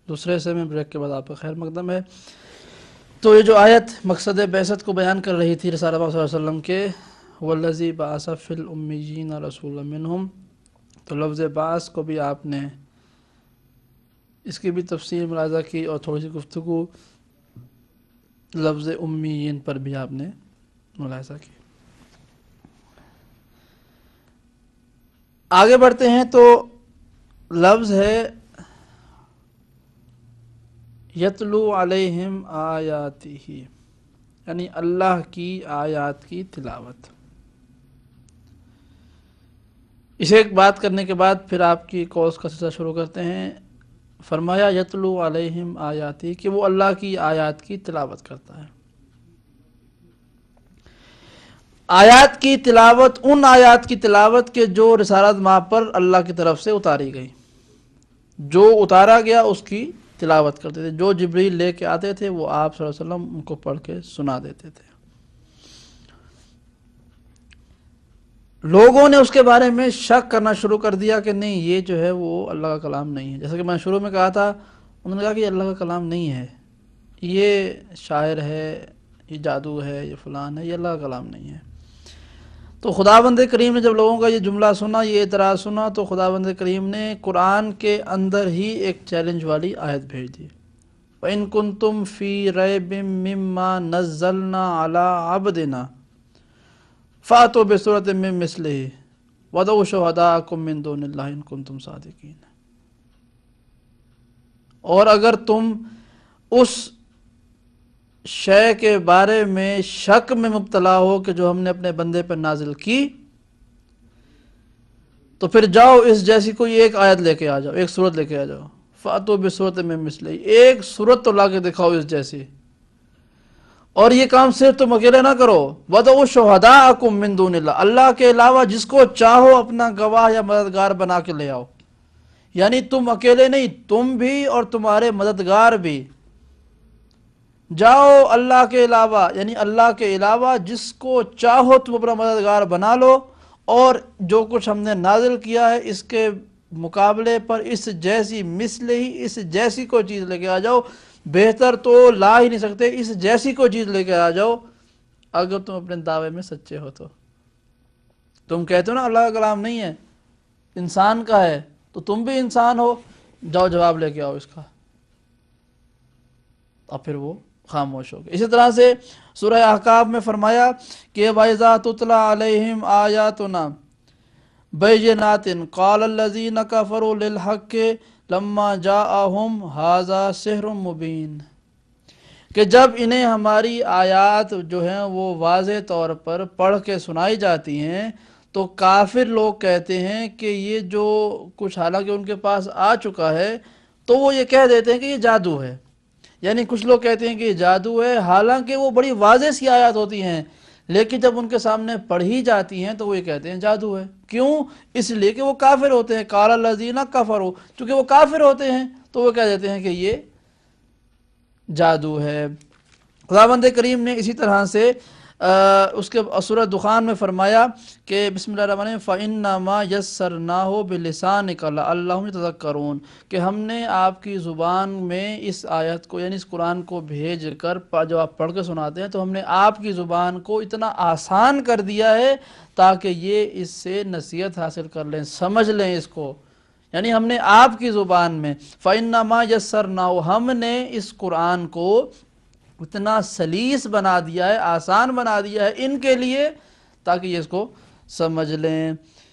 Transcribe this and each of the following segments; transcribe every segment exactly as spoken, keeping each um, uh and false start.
دوسرے حصے میں بریک کے بعد آپ کا خیر مقدم ہے۔ تو یہ جو آیت مقصد بعثت کو بیان کر رہی تھی رسول اللہ صلی اللہ علیہ وسلم کے والذی بعث فی الامیین رسولا منہم، تو لفظ بعث کو بھی آپ نے اس کی بھی تفصیل ملاحظہ کی اور تھوڑی سی گفتگو لفظ امیین پر بھی آپ نے ملاحظہ کی۔ آگے بڑھتے ہیں تو لفظ ہے یتلو علیہم آیاتہ، یعنی اللہ کی آیات کی تلاوت۔ اسے ایک بات کرنے کے بعد پھر آپ کی کورس کا سلسلہ شروع کرتے ہیں۔ فرمایا یتلو علیہم آیاتہ کہ وہ اللہ کی آیات کی تلاوت کرتا ہے۔ آیات کی تلاوت ان آیات کی تلاوت کے جو رسالت ماہ پر اللہ کی طرف سے اتاری گئی، جو اتارا گیا اس کی تلاوت کرتے تھے، جو جبریل لے کے آتے تھے وہ آپ صلی اللہ علیہ وسلم ان کو پڑھ کے سنا دیتے تھے۔ لوگوں نے اس کے بارے میں شک کرنا شروع کر دیا کہ نہیں یہ جو ہے وہ اللہ کا کلام نہیں ہے، جیسا کہ میں شروع میں کہا تھا، انہوں نے کہا کہ یہ اللہ کا کلام نہیں ہے، یہ شاعر ہے، یہ جادو ہے، یہ فلان ہے، یہ اللہ کا کلام نہیں ہے۔ تو خداوند کریم نے جب لوگوں کا یہ جملہ سنا، یہ اعتراض سنا، تو خداوند کریم نے قرآن کے اندر ہی ایک چیلنج والی آیت بھیج دی، وَإِن كُنتُمْ فِي رَيْبٍ مِّمَّا نَزَّلْنَا عَلَىٰ عَبْدِنَا فَأْتُوا بِسُورَةٍ مِّن مِّثْلِهِ وَادْعُوا شُهَدَاءَكُم مِّن دُونِ اللَّهِ إِن كُنتُمْ صَادِقِينَ۔ اور اگر تم اس شے کے بارے میں شک میں مبتلا ہو کہ جو ہم نے اپنے بندے پر نازل کی، تو پھر جاؤ اس جیسی کوئی ایک آیت لے کے آ جاؤ، ایک سورت لے کے آ جاؤ، فَأْتُوا بِسُورَةٍ مِّن مِّثْلِهِ، ایک سورت تو لا کے دکھاؤ اس جیسی۔ اور یہ کام صرف تم اکیلے نہ کرو، وَادْعُوا شُهَدَاءَكُم مِّن دُونِ اللَّهِ، اللہ کے علاوہ جس کو چاہو اپنا گواہ یا مددگار بنا کے لے آؤ، یعنی تم اکیلے نہیں، تم بھی اور تمہارے مددگار بھی، جاؤ اللہ کے علاوہ، یعنی اللہ کے علاوہ جس کو چاہو تم اپنا مددگار بنا لو، اور جو کچھ ہم نے نازل کیا ہے اس کے مقابلے پر اس جیسی مثل ہی اس جیسی کوئی چیز لے کے آ جاؤ، بہتر تو لا ہی نہیں سکتے، اس جیسی کوئی چیز لے کے آ جاؤ اگر تم اپنے دعوے میں سچے ہو۔ تو تم کہتے ہو نا اللہ کا کلام نہیں ہے، انسان کا ہے، تو تم بھی انسان ہو، جاؤ جواب لے کے آؤ اس کا۔ اور پھر وہ خاموش ہو گئے۔ اسی طرح سے سورہ احقاف میں فرمایا کہ وَإِذَا تُتْلَىٰ عَلَيْهِمْ آيَاتُنَا بَيِّنَاتٍ قَالَ الَّذِينَ كَفَرُوا لِلْحَقِّ لَمَّا جَاءَهُمْ هَٰذَا سِحْرٌ مُّبِينٌ، کہ جب انہیں ہماری آیات جو ہیں وہ واضح طور پر پڑھ کے سنائی جاتی ہیں تو کافر لوگ کہتے ہیں کہ یہ جو کچھ حالانکہ ان کے پاس آ چکا ہے تو وہ یہ کہہ دیتے ہیں کہ یہ جادو ہے، یعنی کچھ لوگ کہتے ہیں کہ یہ جادو ہے حالانکہ وہ بڑی واضح سی آیات ہوتی ہیں، لیکن جب ان کے سامنے پڑھی جاتی ہیں تو وہ یہ کہتے ہیں جادو ہے۔ کیوں؟ اس لیے کہ وہ کافر ہوتے ہیں، قال الذین کفروا، چونکہ وہ کافر ہوتے ہیں تو وہ کہہ دیتے ہیں کہ یہ جادو ہے۔ خداوند کریم نے اسی طرح سے اس کے سورہ دخان میں فرمایا کہ بسم اللہ الرحمن الرحیم فَإِنَّمَا يَسَّرْنَاهُ بِلِسَانِكَ لَعَلَّهُمْ يَتَذَكَّرُونَ، کہ ہم نے آپ کی زبان میں اس آیت کو یعنی اس قرآن کو بھیج کر جب آپ پڑھ کے سناتے ہیں تو ہم نے آپ کی زبان کو اتنا آسان کر دیا ہے تاکہ یہ اس سے نصیحت حاصل کر لیں، سمجھ لیں اس کو، یعنی ہم نے آپ کی زبان میں فَإِنَّمَا يَسَّرْنَاهُ، ہم نے اس قرآن کو اتنا سلیس بنا دیا ہے، آسان بنا دیا ہے ان کے لیے تاکہ یہ اس کو سمجھ لیں،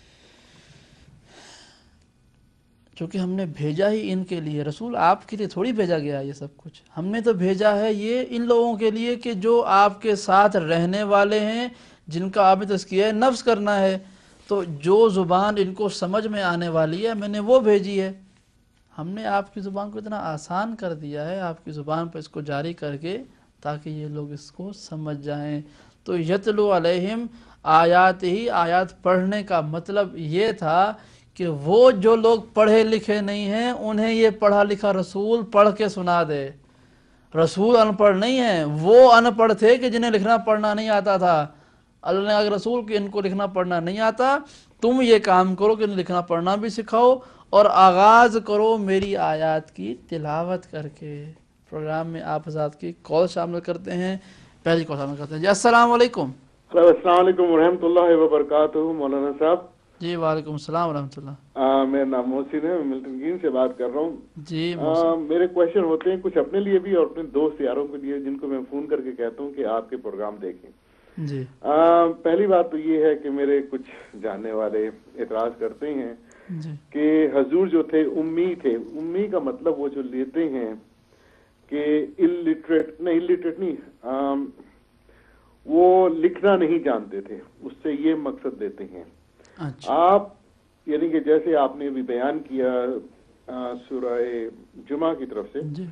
چونکہ ہم نے بھیجا ہی ان کے لیے، رسول آپ کے لیے تھوڑی بھیجا گیا ہے یہ سب کچھ، ہم نے تو بھیجا ہے یہ ان لوگوں کے لیے کہ جو آپ کے ساتھ رہنے والے ہیں، جن کا آپ نے تزکیہ نفس کرنا ہے، تو جو زبان ان کو سمجھ میں آنے والی ہے میں نے وہ بھیجی ہے۔ ہم نے آپ کی زبان کو اتنا آسان کر دیا ہے آپ کی زبان پر اس کو جاری کر کے تاکہ یہ لوگ اس کو سمجھ جائیں۔ تو یتلو علیہم آیات ہی، آیات پڑھنے کا مطلب یہ تھا کہ وہ جو لوگ پڑھے لکھے نہیں ہیں انہیں یہ پڑھا لکھا رسول پڑھ کے سنا دے۔ رسول ان پڑھ نہیں ہیں، وہ ان پڑھ تھے کہ جنہیں لکھنا پڑھنا نہیں آتا تھا۔ اللہ نے اگر رسول کہ ان کو لکھنا پڑھنا نہیں آتا، تم یہ کام کرو کہ انہیں لکھنا پڑھنا بھی سکھاؤ اور آغاز کرو میری آیات کی تلاوت کر کے۔ پروگرام میں آپ حضرات کی کال شامل کرتے ہیں۔ پہلی کال شامل کرتے ہیں جی۔ السلام علیکم۔ السلام علیکم ورحمۃ اللہ وبرکاتہ مولانا صاحب۔ جی وعلیکم السلام ورحمۃ اللہ۔ آ, میرا نام محسن ہے، میں ملٹن گرین سے بات کر رہا ہوں۔ جی آ, میرے کوشچن ہوتے ہیں کچھ اپنے لیے بھی اور اپنے دوست یاروں کے لیے، جن کو میں فون کر کے کہتا ہوں کہ آپ کے پروگرام دیکھیں۔ جی آ, پہلی بات تو یہ ہے کہ میرے کچھ جاننے والے اعتراض کرتے ہیں جی کہ حضور جو تھے امی تھے۔ امی کا مطلب وہ جو لیتے ہیں کہ illiterate نہیں illiterate نہیں آ, وہ لکھنا نہیں جانتے تھے، اس سے یہ مقصد دیتے ہیں۔ اچھا آپ یعنی کہ جیسے آپ نے بھی بیان کیا سورہ جمعہ کی طرف سے، جی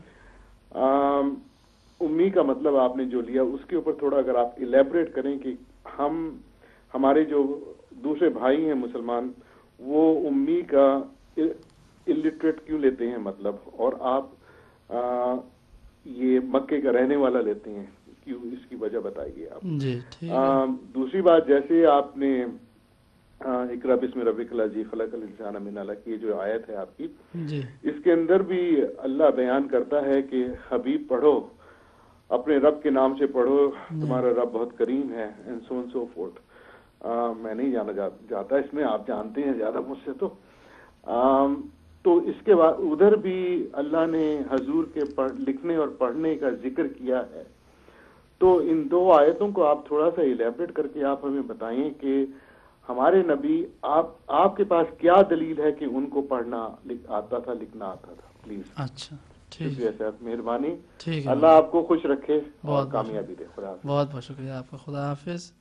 امی کا مطلب آپ نے جو لیا اس کے اوپر تھوڑا اگر آپ الیبریٹ کریں کہ ہم ہمارے جو دوسرے بھائی ہیں مسلمان وہ امی کا illiterate کیوں لیتے ہیں مطلب، اور آپ آ, یہ مکے کا رہنے والا لیتے ہیں کیوں، اس کی وجہ بتائیے آپ۔ جی ٹھیک آ, ہے۔ دوسری بات جیسے آپ نے اقرا بسم ربک الذی خلق الانسان من علق، یہ جو آیت ہے آپ کی، جی اس کے اندر بھی اللہ بیان کرتا ہے کہ حبیب پڑھو، اپنے رب کے نام سے پڑھو، تمہارا رب بہت کریم ہے، and so and so forth. میں نہیں جانا جاتا اس میں، آپ جانتے ہیں زیادہ مجھ سے۔ تو آم, تو اس کے بعد ادھر بھی اللہ نے حضور کے پڑھ لکھنے اور پڑھنے کا ذکر کیا ہے۔ تو ان دو آیتوں کو آپ تھوڑا سا الیبریٹ کر کے آپ ہمیں بتائیں کہ ہمارے نبی آپ آپ کے پاس کیا دلیل ہے کہ ان کو پڑھنا آتا تھا، لکھنا آتا تھا، پلیز۔ اچھا ٹھیک شکریہ صاحب، مہربانی، ٹھیک ہے، اللہ آپ کو خوش رکھے اور بہت کامیابی دے۔ خدا حافظ۔ بہت بہت شکریہ آپ کا، خدا حافظ۔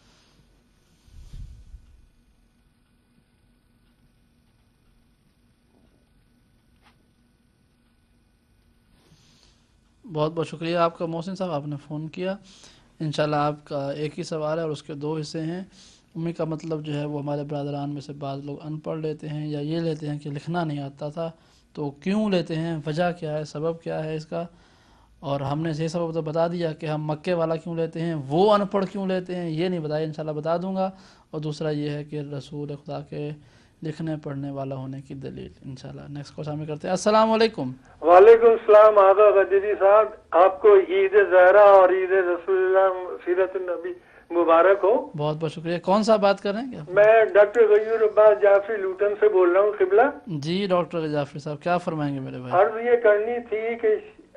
بہت بہت شکریہ آپ کا محسن صاحب، آپ نے فون کیا۔ انشاءاللہ آپ کا ایک ہی سوال ہے اور اس کے دو حصے ہیں۔ امی کا مطلب جو ہے وہ ہمارے برادران میں سے بعض لوگ ان پڑھ لیتے ہیں یا یہ لیتے ہیں کہ لکھنا نہیں آتا تھا، تو کیوں لیتے ہیں، وجہ کیا ہے، سبب کیا ہے اس کا، اور ہم نے یہ سبب تو بتا دیا کہ ہم مکے والا کیوں لیتے ہیں، وہ ان پڑھ کیوں لیتے ہیں یہ نہیں بتایا، انشاءاللہ بتا دوں گا۔ اور دوسرا یہ ہے کہ رسول خدا کے لکھنے پڑھنے والا ہونے کی دلیل۔ انشاءاللہ نیکسٹ کو شامل کرتے ہیں۔ السلام علیکم۔ وعلیکم السلام آغا غدیری صاحب، آپ کو عید زہرا اور عید رسول اللہ سیرت النبی مبارک ہو۔ بہت بہت شکریہ۔ کون سا بات کر رہے ہیں کیا؟ میں ڈاکٹر غیور عباس جعفری لوٹن سے بول رہا ہوں، قبلہ۔ جی ڈاکٹر جعفری صاحب کیا فرمائیں گے میرے بھائی؟ عرض یہ کرنی تھی کہ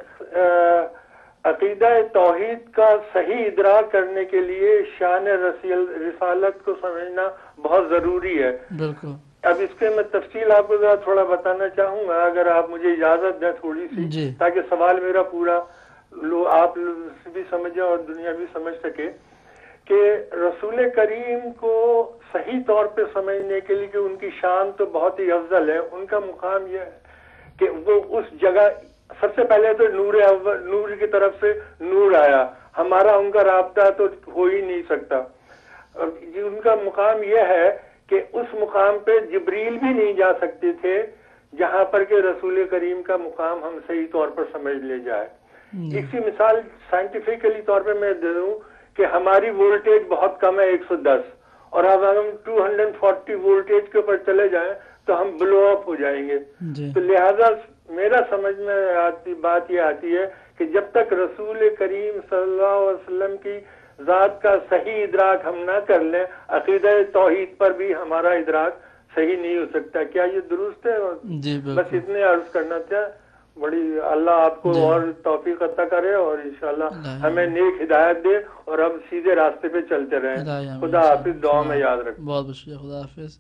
عقیدہ توحید کا صحیح ادراک کرنے کے لیے شان رسالت کو سمجھنا بہت ضروری ہے۔ بالکل۔ اب اس کے میں تفصیل آپ کو ذرا تھوڑا بتانا چاہوں گا، اگر آپ مجھے اجازت دیں تھوڑی سی، جی تاکہ سوال میرا پورا لو آپ بھی سمجھیں اور دنیا بھی سمجھ سکے کہ رسول کریم کو صحیح طور پہ سمجھنے کے لیے کہ ان کی شان تو بہت ہی افضل ہے، ان کا مقام یہ ہے کہ وہ اس جگہ سب سے پہلے تو نور اول، نور کی طرف سے نور آیا، ہمارا ان کا رابطہ تو ہو ہی نہیں سکتا۔ ان کا مقام یہ ہے کہ اس مقام پہ جبریل بھی نہیں جا سکتے تھے جہاں پر کہ رسول کریم کا مقام ہم صحیح طور پر سمجھ لے جائے۔ اسی مثال سائنٹیفکلی طور پہ میں دے دوں کہ ہماری وولٹیج بہت کم ہے ایک سو دس، اور اب ہم دو سو چالیس وولٹیج کے اوپر چلے جائیں تو ہم بلو اپ ہو جائیں گے۔ تو لہذا میرا سمجھ میں آتی بات یہ آتی ہے کہ جب تک رسول کریم صلی اللہ علیہ وسلم کی ذات کا صحیح ادراک ہم نہ کر لیں، عقیدہ توحید پر بھی ہمارا ادراک صحیح نہیں ہو سکتا۔ کیا یہ درست ہے؟ جی بس بالکل۔ اتنے عرض کرنا تھا۔ بڑی اللہ آپ کو اور توفیق عطا کرے اور انشاءاللہ ہمیں نیک ہدایت دے اور اب سیدھے راستے پہ چلتے رہیں۔ خدا حافظ، دعا میں یاد رکھیں۔ بہت بہت شکریہ، خدا حافظ۔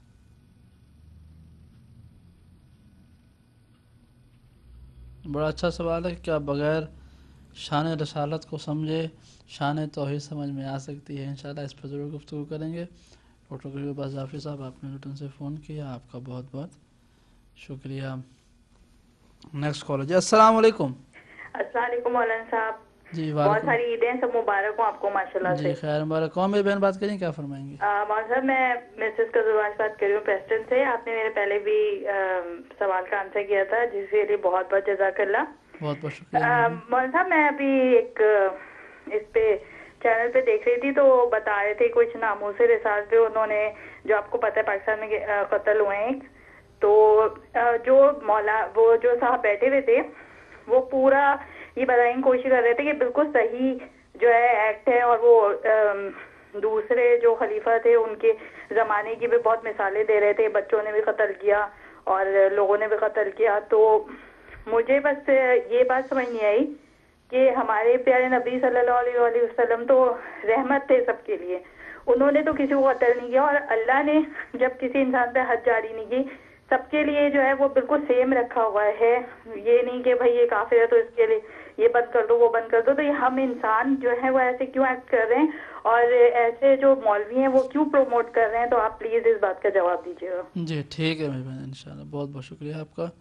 بڑا اچھا سوال ہے کہ کیا بغیر شان رسالت کو سمجھے شان توحید سمجھ میں آ سکتی ہے؟ انشاءاللہ اس پر ضرور گفتگو کریں گے۔ ڈاکٹر غیور عباس جعفری صاحب، آپ نے لوٹن سے فون کیا، آپ کا بہت بہت شکریہ۔ نیکسٹ کال جی۔ السلام علیکم۔ السلام علیکم مولانا صاحب، جی بہت وعلیکم۔ ساری عیدیں سب مبارک ہوں آپ کو ماشاءاللہ سے۔ جی خیر مبارک۔ کون میری بہن بات کریں، کیا فرمائیں گے؟ مولانا صاحب میں مسز قزواج بات کر رہی ہوں پریسٹن سے۔ آپ نے میرے پہلے بھی سوال کا آنسر کیا تھا جس کے لیے بہت بہت جزاک اللہ۔ بہت بہت شکریہ۔ مولانا صاحب میں ابھی ایک اس پہ چینل پہ دیکھ رہی تھی تو بتا رہے تھے کچھ ناموس رسالت پہ، انہوں نے جو آپ کو پتہ ہے پاکستان میں قتل ہوئے ہیں، تو جو مولا وہ جو صاحب بیٹھے ہوئے تھے وہ پورا یہ بتانے کی کوشش کر رہے تھے کہ بالکل صحیح جو ہے ایکٹ ہے، اور وہ دوسرے جو خلیفہ تھے ان کے زمانے کی بھی بہت مثالیں دے رہے تھے، بچوں نے بھی قتل کیا اور لوگوں نے بھی قتل کیا. تو مجھے بس یہ بات سمجھ نہیں آئی کہ ہمارے پیارے نبی صلی اللہ علیہ وآلہ وسلم تو رحمت تھے سب کے لیے، انہوں نے تو کسی کو قتل نہیں کیا، اور اللہ نے جب کسی انسان پہ حد جاری نہیں کی سب کے لیے جو ہے وہ بالکل سیم رکھا ہوا ہے. یہ نہیں کہ بھائی یہ کافر ہے تو اس کے لیے یہ بند کر دو وہ بند کر دو. تو یہ ہم انسان جو ہے وہ ایسے کیوں ایکٹ کر رہے ہیں اور ایسے جو مولوی ہیں وہ کیوں پروموٹ کر رہے ہیں؟ تو آپ پلیز اس بات کا جواب دیجیے گا. جی ٹھیک ہے میری بہن، انشاءاللہ. بہت بہت شکریہ آپ کا.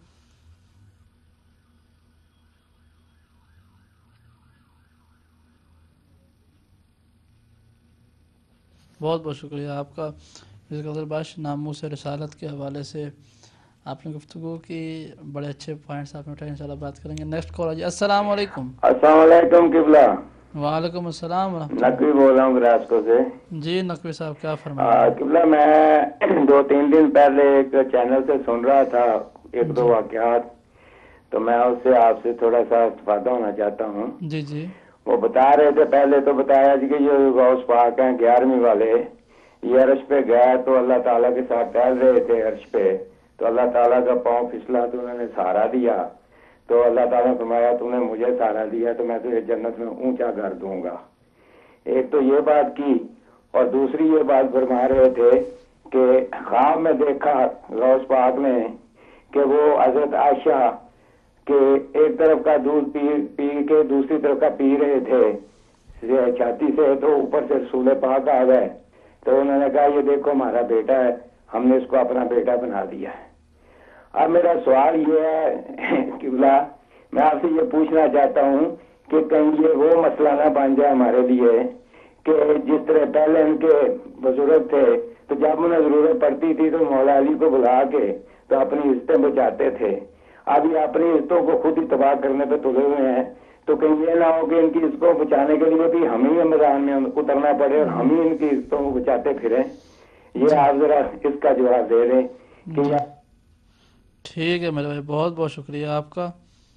بہت بہت شکریہ آپ کا. قدر باش ناموس رسالت کے حوالے سے آپ نے گفتگو کی، بڑے اچھے پوائنٹس آپ نے اٹھائے، انشاءاللہ بات کریں گے. نیکسٹ کال آجیے. السلام علیکم. السلام علیکم قبلہ. وعلیکم السلام ورحمۃ اللہ. نقوی بول رہا ہوں گراسکو سے. جی نقوی صاحب کیا فرمائیں؟ قبلہ میں دو تین دن پہلے ایک چینل سے سن رہا تھا ایک دو واقعات، تو میں اس سے آپ سے تھوڑا سا استفادہ ہونا چاہتا ہوں. جی جی. وہ بتا رہے تھے، پہلے تو بتایا جی کہ جو غوث پاک ہیں گیارہویں والے، یہ عرش پہ گیا تو اللہ تعالیٰ کے ساتھ ٹہل رہے تھے عرش پہ، تو اللہ تعالیٰ کا پاؤں پھسلا تو انہوں نے سہارا دیا، تو اللہ تعالیٰ نے فرمایا تم نے مجھے سہارا دیا تو میں تجھے جنت میں اونچا گھر دوں گا. ایک تو یہ بات کی، اور دوسری یہ بات فرما رہے تھے کہ خواب میں دیکھا غوث پاک نے کہ وہ حضرت عائشہ کہ ایک طرف کا دودھ پی پی کے دوسری طرف کا پی رہے تھے چھاتی سے، تو اوپر سے رسول پاک آ گئے، تو انہوں نے کہا یہ دیکھو ہمارا بیٹا ہے، ہم نے اس کو اپنا بیٹا بنا دیا ہے. اب میرا سوال یہ ہے قبلہ، میں آپ سے یہ پوچھنا چاہتا ہوں کہ کہیں یہ وہ مسئلہ نہ بن جائے ہمارے لیے کہ جس طرح پہلے ان کے بزرگ تھے تو جب انہیں ضرورت پڑتی تھی تو مولا علی کو بلا کے تو اپنی عزتیں بچاتے تھے، اب یہ اپنی عزتوں کو خود ہی تباہ کرنے پہ تلے ہوئے ہیں. تو کہیں یہ نہ ہو کہ ان کی عزتوں کو بچانے کے لیے بھی ہم ہی میدان میں اترنا پڑے اور ہم ہی ان کی عزتوں کو بچاتے پھریں. یہ آپ ذرا اس کا جواب دے دیں کہ ٹھیک ہے میرے بھائی، بہت بہت شکریہ آپ کا.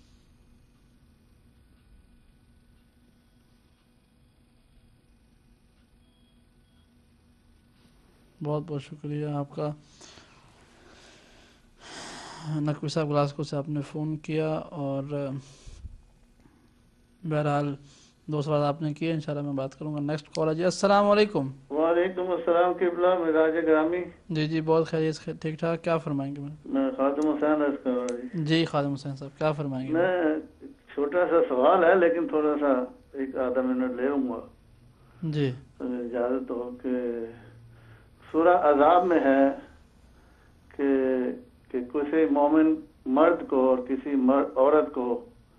بہت بہت شکریہ آپ کا. نقوی صاحب گلاسکو سے آپ نے فون کیا، اور بہرحال دو سوال آپ نے کیے، انشاءاللہ میں بات کروں گا. نیکسٹ کال ہے جی. السلام علیکم. وعلیکم السلام قبلہ. مزاج گرامی. جی جی بہت خیریت، ٹھیک ٹھاک. کیا فرمائیں گے؟ میں خادم حسین عرض کر رہا جی. جی خادم حسین صاحب کیا فرمائیں گے؟ میں چھوٹا سا سوال ہے لیکن تھوڑا سا ایک آدھا منٹ لے لوں گا. جی اجازت ہو کہ سورہ عذاب میں ہے کہ کہ کسی مومن مرد کو اور کسی مرد عورت کو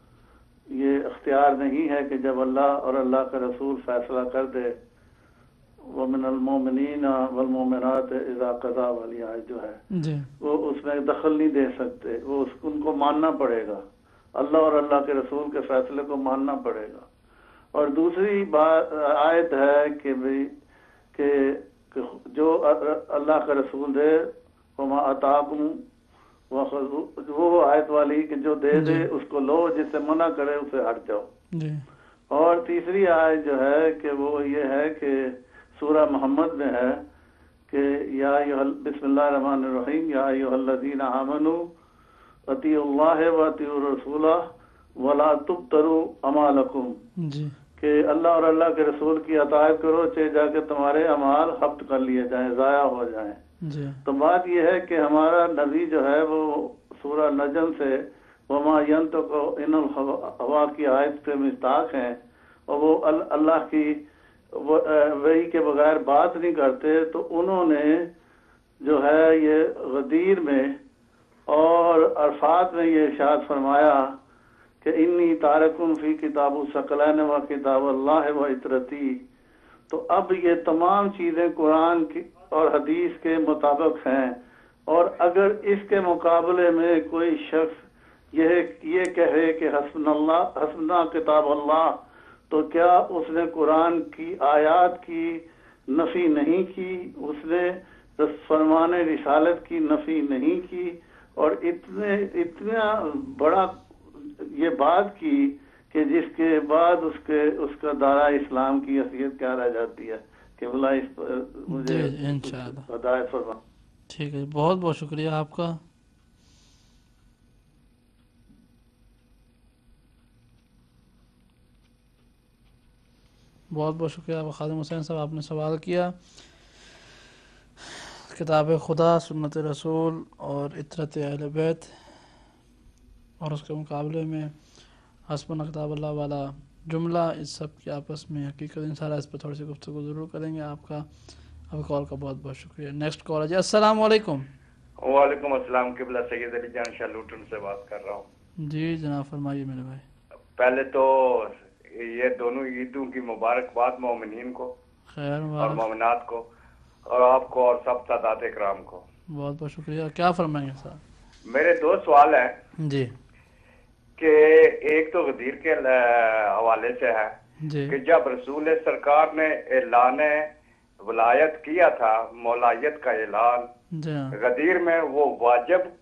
یہ اختیار نہیں ہے کہ جب اللہ اور اللہ کا رسول فیصلہ کر دے، وَمِنَ الْمُؤْمِنِينَ وَالْمُؤْمِنَاتِ إِذَا قَضَىٰ والی آیت جو ہے جی وہ اس میں دخل نہیں دے سکتے، وہ اس ان کو ماننا پڑے گا، اللہ اور اللہ کے رسول کے فیصلے کو ماننا پڑے گا. اور دوسری بات آیت ہے کہ بھی کہ جو اللہ کا رسول دے وَمَا أَتَاكُمْ وہ آیت والی کہ جو دے دے اس کو لو، جس سے منع کرے اسے ہٹ جاؤ. جی. اور تیسری آیت جو ہے کہ وہ یہ ہے کہ سورہ محمد میں ہے کہ یا بسم اللہ الرحمن الرحیم یا ایھا الذین آمنوا اطیعوا اللہ واطیعوا الرسول ولا تبطلوا اعمالکم. جی. کہ اللہ اور اللہ کے رسول کی اطاعت کرو چاہے جا کے تمہارے اعمال حبط کر لیے جائیں، ضائع ہو جائیں. جی. تو بات یہ ہے کہ ہمارا نبی جو ہے وہ سورہ نجم سے وما ينطق عن الهوى کی آیت پہ مستاق ہیں، اور وہ اللہ کی وحی کے بغیر بات نہیں کرتے. تو انہوں نے جو ہے یہ غدیر میں اور عرفات میں یہ ارشاد فرمایا کہ انی تارکم فی کتاب الثقلین و کتاب اللہ و اطرتی. تو اب یہ تمام چیزیں قرآن کی اور حدیث کے مطابق ہیں، اور اگر اس کے مقابلے میں کوئی شخص یہ یہ کہے کہ حسبنا اللہ حسبنا کتاب اللہ، تو کیا اس نے قرآن کی آیات کی نفی نہیں کی، اس نے فرمان رسالت کی نفی نہیں کی، اور اتنے اتنا بڑا یہ بات کی کہ جس کے بعد اس کے اس کا دارا اسلام کی حیثیت کیا رہ جاتی ہے کہ بلا اس پر مجھے انشاءاللہ ہدایت فرما. ٹھیک ہے، بہت بہت شکریہ آپ کا. بہت بہت شکریہ آپ خادم حسین صاحب، آپ نے سوال کیا. کتاب خدا، سنت رسول اور اطرت اہل بیت اور اس کے مقابلے میں حسبنا کتاب اللہ والا جملہ، اس سب کے آپس میں حقیقت انشاءاللہ اس پہ تھوڑی سی گفتگو ضرور کریں گے. آپ کا آپ کا کال کا بہت بہت شکریہ. نیکسٹ کال ہے جی. السلام علیکم. وعلیکم السلام. قبلہ سید علی جان شاہ لوٹن سے بات کر رہا ہوں. جی جناب فرمائیے میرے بھائی. پہلے تو یہ دونوں عیدوں کی مبارکباد مومنین کو خیر اور مبارک. مومنات کو اور آپ کو اور سب سادات اکرام کو. بہت بہت شکریہ. کیا فرمائیں گے صاحب؟ میرے دو سوال ہیں جی. کہ ایک تو غدیر کے حوالے سے ہے جی. کہ جب رسول سرکار نے اعلان ولایت کیا تھا، مولایت کا اعلان جی غدیر میں، وہ واجب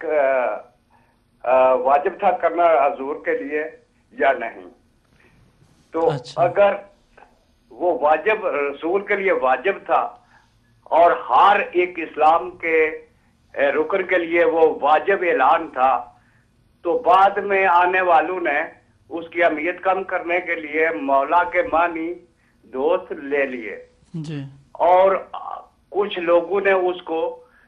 واجب تھا کرنا حضور کے لیے یا نہیں؟ تو اچھا. اگر وہ واجب رسول کے لیے واجب تھا اور ہر ایک اسلام کے رکن کے لیے وہ واجب اعلان تھا، تو بعد میں آنے والوں نے اس کی اہمیت کم کرنے کے لیے مولا کے معنی دوست لے لیے جی. اور کچھ لوگوں نے اس کو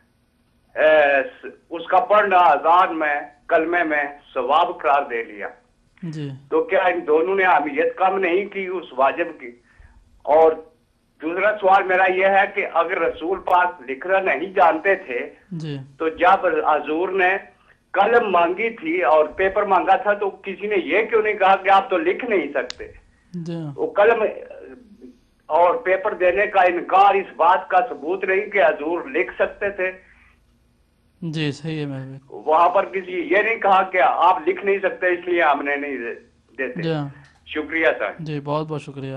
اس کا پڑھنا اذان میں کلمے میں ثواب قرار دے لیا. جی. تو کیا ان دونوں نے اہمیت کم نہیں کی اس واجب کی؟ اور دوسرا سوال میرا یہ ہے کہ اگر رسول پاک لکھنا نہیں جانتے تھے جی. تو جب حضور نے قلم مانگی تھی اور پیپر مانگا تھا تو کسی نے یہ کیوں نہیں کہا کہ آپ تو لکھ نہیں سکتے؟ جی. وہ قلم اور پیپر دینے کا انکار اس بات کا ثبوت نہیں کہ حضور لکھ سکتے تھے. جی صحیح ہے میرے. وہاں پر کسی یہ نہیں کہا کہ آپ لکھ نہیں سکتے اس لیے ہم نے نہیں دیتے. جی. شکریہ سر. جی بہت بہت شکریہ.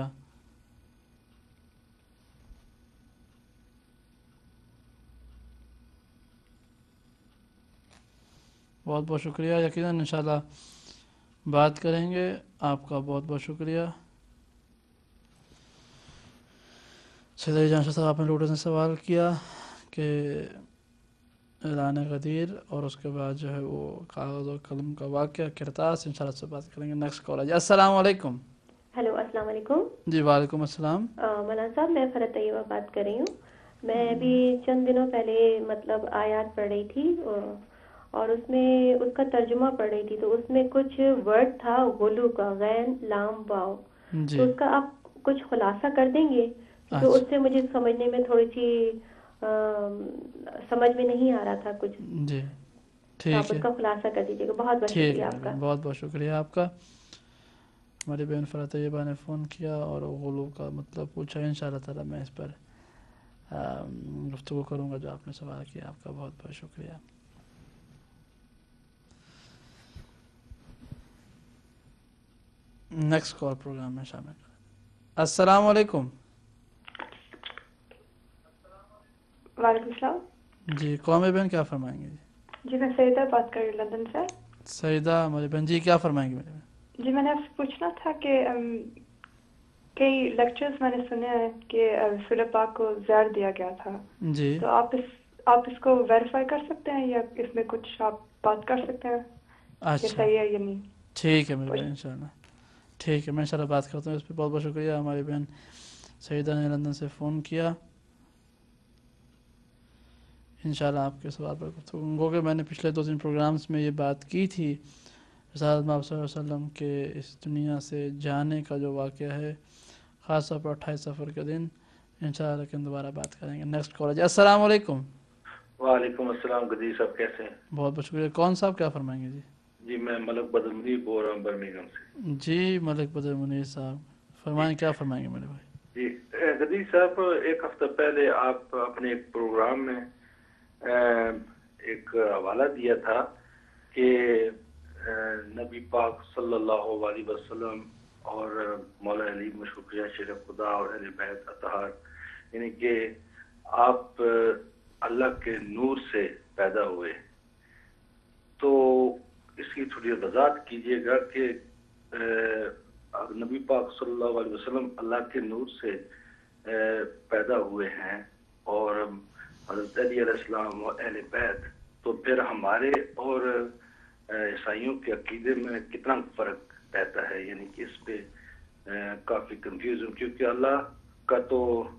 بہت بہت شکریہ. یقیناً انشاءاللہ بات کریں گے. آپ کا بہت بہت شکریہ. سید علی جان شاہ صاحب، آپ نے لوٹس نے سوال کیا کہ اعلان غدیر اور اس کے بعد جو ہے وہ کاغذ اور قلم کا واقعہ کرتاس، انشاءاللہ سے بات کریں گے. نیکسٹ کال ہے جی. السلام علیکم. ہیلو السلام علیکم. جی وعلیکم السلام. مولانا صاحب میں فرحت طیبہ بات کر رہی ہوں. میں ابھی چند دنوں پہلے مطلب آیات پڑھ رہی تھی اور اس میں اس کا ترجمہ پڑھ رہی تھی، تو اس میں کچھ ورڈ تھا غلو کا، غین لام واو. جی. تو اس کا آپ کچھ خلاصہ کر دیں گے؟ تو اس سے مجھے سمجھنے میں تھوڑی سی سمجھ میں نہیں آ رہا تھا کچھ. جی ٹھیک ہے. آپ اس کا خلاصہ کر دیجیے گا. بہت بہت شکریہ آپ کا. بہت بہت شکریہ آپ کا. ہماری بہن فرحت طیبہ نے فون کیا اور غلو کا مطلب پوچھا. انشاءاللہ تعالی میں اس پر گفتگو کروں گا جو آپ نے سوال کیا. آپ کا بہت بہت شکریہ. نیکسٹ کال پروگرام میں شامل کریں. السلام علیکم. وعلیکم السلام. جی قومی بہن کیا فرمائیں گے؟ جی جی میں سیدہ بات کر رہی ہوں لندن سے. سیدہ ہماری بہن جی کیا فرمائیں گے؟ میرے جی میں نے آپ سے پوچھنا تھا کہ کئی لیکچرز میں نے سنے ہیں کہ رسول پاک کو زہر دیا گیا تھا. جی. تو آپ اس آپ اس کو ویریفائی کر سکتے ہیں یا اس میں کچھ آپ بات کر سکتے ہیں کہ صحیح ہے یا نہیں؟ ٹھیک ہے میری بہن انشاءاللہ. ٹھیک ہے میں انشاءاللہ بات کرتا ہوں اس پہ. بہت بہت شکریہ. ہماری بہن سیدہ نے لندن سے فون کیا. انشاءاللہ آپ کے سوال پر گفتگو کہ میں نے پچھلے دو تین پروگرامز میں یہ بات کی تھی رسالت محمد صلی اللہ علیہ وسلم کے اس دنیا سے جانے کا جو واقعہ ہے، خاص طور پر اٹھائیس سفر کے دن. انشاءاللہ لیکن دوبارہ بات کریں گے. نیکسٹ کال ہے جی. السلام علیکم. وعلیکم السلام. غدیر صاحب کیسے ہیں؟ بہت بہت شکریہ. کون صاحب کیا فرمائیں گے؟ جی جی میں ملک بدر منیر بول رہا ہوں برمنگھم سے. جی ملک بدر منیر صاحب فرمائیں. کیا فرمائیں گے میرے بھائی؟ جی غدیر صاحب ایک ہفتہ پہلے آپ اپنے ایک پروگرام میں ایک حوالہ دیا تھا کہ نبی پاک صلی اللہ علیہ وسلم اور مولا علی مشکوکیہ شیر خدا اور اہل بیت اطہار، یعنی کہ آپ اللہ کے نور سے پیدا ہوئے. تو اس کی تھوڑی وضاحت کیجیے گا کہ نبی پاک صلی اللہ علیہ وسلم اللہ کے نور سے پیدا ہوئے ہیں اور حضرت علی علیہ السلام اور اہل بیت، تو پھر ہمارے اور عیسائیوں کے عقیدے میں کتنا فرق رہتا ہے؟ یعنی کہ اس پہ کافی کنفیوز ہوں، کیونکہ اللہ کا تو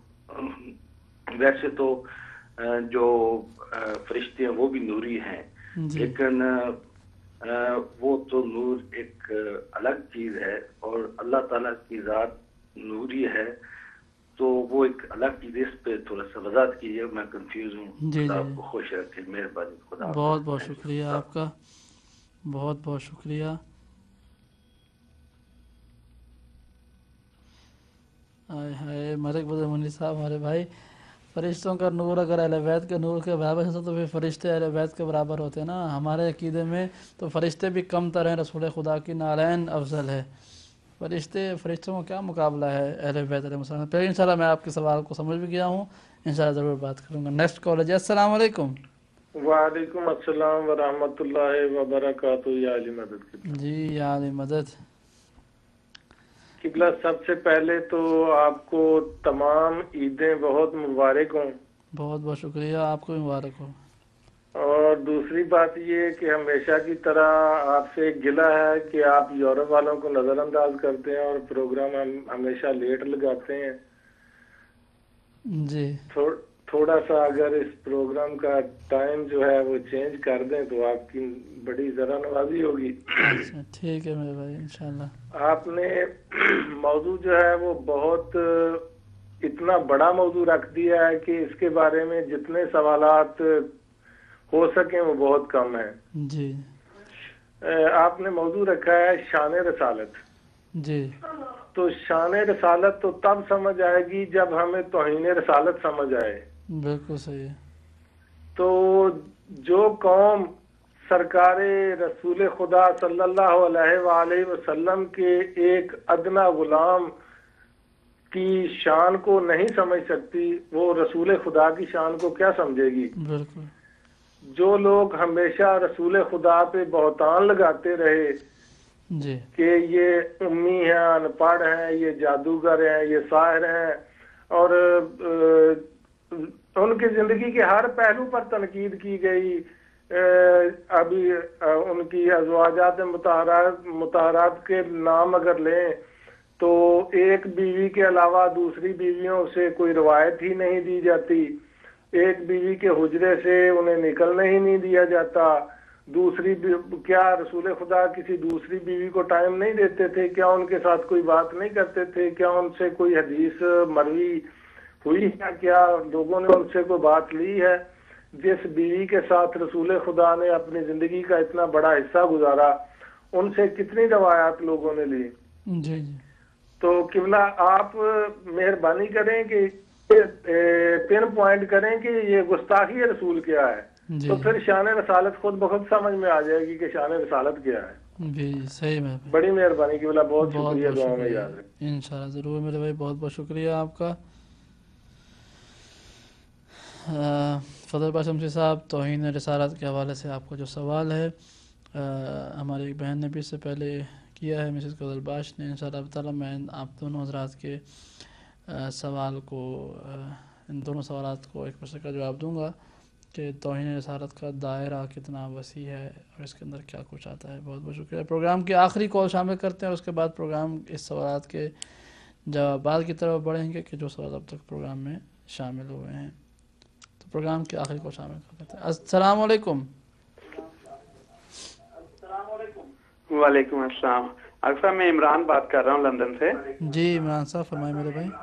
ویسے تو جو فرشتے ہیں وہ بھی نوری ہیں، لیکن وہ تو نور ایک الگ چیز ہے اور اللہ تعالیٰ کی ذات نوری ہے، تو وہ ایک الگ چیز. اس پہ تھوڑا سا وضاحت کیجیے، میں کنفیوز ہوں. جی خدا جی آپ کو خوش رکھے، مہربانی. خدا بہت بہت شکریہ آپ کا، بہت بہت شکریہ. ہائے ہائے ملک بدر منی صاحب ہمارے بھائی، فرشتوں کا نور اگر اہل بیت کے نور کے برابر ہے تو پھر فرشتے اہل بیت کے برابر ہوتے ہیں نا. ہمارے عقیدے میں تو فرشتے بھی کم تر ہیں، رسول خدا کی نالین افضل ہے. فرشتے فرشتوں کا کیا مقابلہ ہے اہل بیت علیہ السلام. پھر انشاءاللہ میں آپ کے سوال کو سمجھ بھی گیا ہوں، انشاءاللہ ضرور بات کروں گا. نیکسٹ کال ہے جی. السلام علیکم. وعلیکم السلام ورحمۃ اللہ وبرکاتہ. یا علی مدد. جی یا علی مدد. قبلہ سب سے پہلے تو آپ کو تمام عیدیں بہت مبارک ہوں. بہت بہت شکریہ، آپ کو مبارک ہو. اور دوسری بات یہ کہ ہمیشہ کی طرح آپ سے ایک گلہ ہے کہ آپ یورپ والوں کو نظر انداز کرتے ہیں اور پروگرام ہم ہمیشہ لیٹ لگاتے ہیں. جی تھوڑا سا اگر اس پروگرام کا ٹائم جو ہے وہ چینج کر دیں تو آپ کی بڑی ذرا نوازی ہوگی. اچھا ٹھیک ہے میرے بھائی، انشاءاللہ. آپ نے موضوع جو ہے وہ بہت اتنا بڑا موضوع رکھ دیا ہے کہ اس کے بارے میں جتنے سوالات ہو سکیں وہ بہت کم ہیں. جی آپ نے موضوع رکھا ہے شان رسالت. جی تو شان رسالت تو تب سمجھ آئے گی جب ہمیں توہین رسالت سمجھ آئے. بالکل صحیح ہے. تو جو قوم سرکار رسول خدا صلی اللہ علیہ وآلہ وسلم کے ایک ادنا غلام کی شان کو نہیں سمجھ سکتی وہ رسول خدا کی شان کو کیا سمجھے گی. بالکل. جو لوگ ہمیشہ رسول خدا پہ بہتان لگاتے رہے جی کہ یہ امی ہیں، ان پڑھ ہیں، یہ جادوگر ہیں، یہ ساحر ہیں، اور ان کی زندگی کے ہر پہلو پر تنقید کی گئی. ابھی ان کی ازواجات مطہرات مطہرات کے نام اگر لیں تو ایک بیوی کے علاوہ دوسری بیویوں سے کوئی روایت ہی نہیں دی جاتی. ایک بیوی کے حجرے سے انہیں نکلنے ہی نہیں دیا جاتا. دوسری کیا رسول خدا کسی دوسری بیوی کو ٹائم نہیں دیتے تھے؟ کیا ان کے ساتھ کوئی بات نہیں کرتے تھے؟ کیا ان سے کوئی حدیث مروی ہوئی ہے؟ کیا لوگوں نے ان سے کوئی بات لی ہے؟ جس بیوی کے ساتھ رسول خدا نے اپنی زندگی کا اتنا بڑا حصہ گزارا ان سے کتنی روایات لوگوں نے لی. جی جی تو قبلہ آپ مہربانی کریں کہ پن پوائنٹ کریں کہ یہ گستاخی رسول کیا ہے. جی تو پھر شان رسالت خود بخود سمجھ میں آ جائے گی کہ شان رسالت کیا ہے. جی صحیح میں بڑی مہربانی قبلہ، بہت بہت شکریہ. بہت دعا میں شکریہ یاد رکھیں. انشاءاللہ ضرور میرے بھائی، بہت بہت شکریہ آپ کا. فضل بخش شمسی صاحب، توہین رسالت کے حوالے سے آپ کا جو سوال ہے ہماری ایک بہن نے بھی اس سے پہلے کیا ہے، مسز فضل بخش نے. انشاءاللہ تعالیٰ میں آپ دونوں حضرات کے سوال کو ان دونوں سوالات کو ایک دوسرے کا جواب دوں گا کہ توہین رسالت کا دائرہ کتنا وسیع ہے اور اس کے اندر کیا کچھ آتا ہے. بہت بہت شکریہ. پروگرام کے آخری کال شامل کرتے ہیں اور اس کے بعد پروگرام اس سوالات کے جوابات کی طرف بڑھیں گے کہ جو سوال اب تک پروگرام میں شامل ہوئے ہیں. تو پروگرام کے آخری کال شامل کر لیتے ہیں. السلام علیکم. وعلیکم السلام. اکثر میں عمران بات کر رہا ہوں لندن سے. جی عمران صاحب فرمائیں میرے بھائی.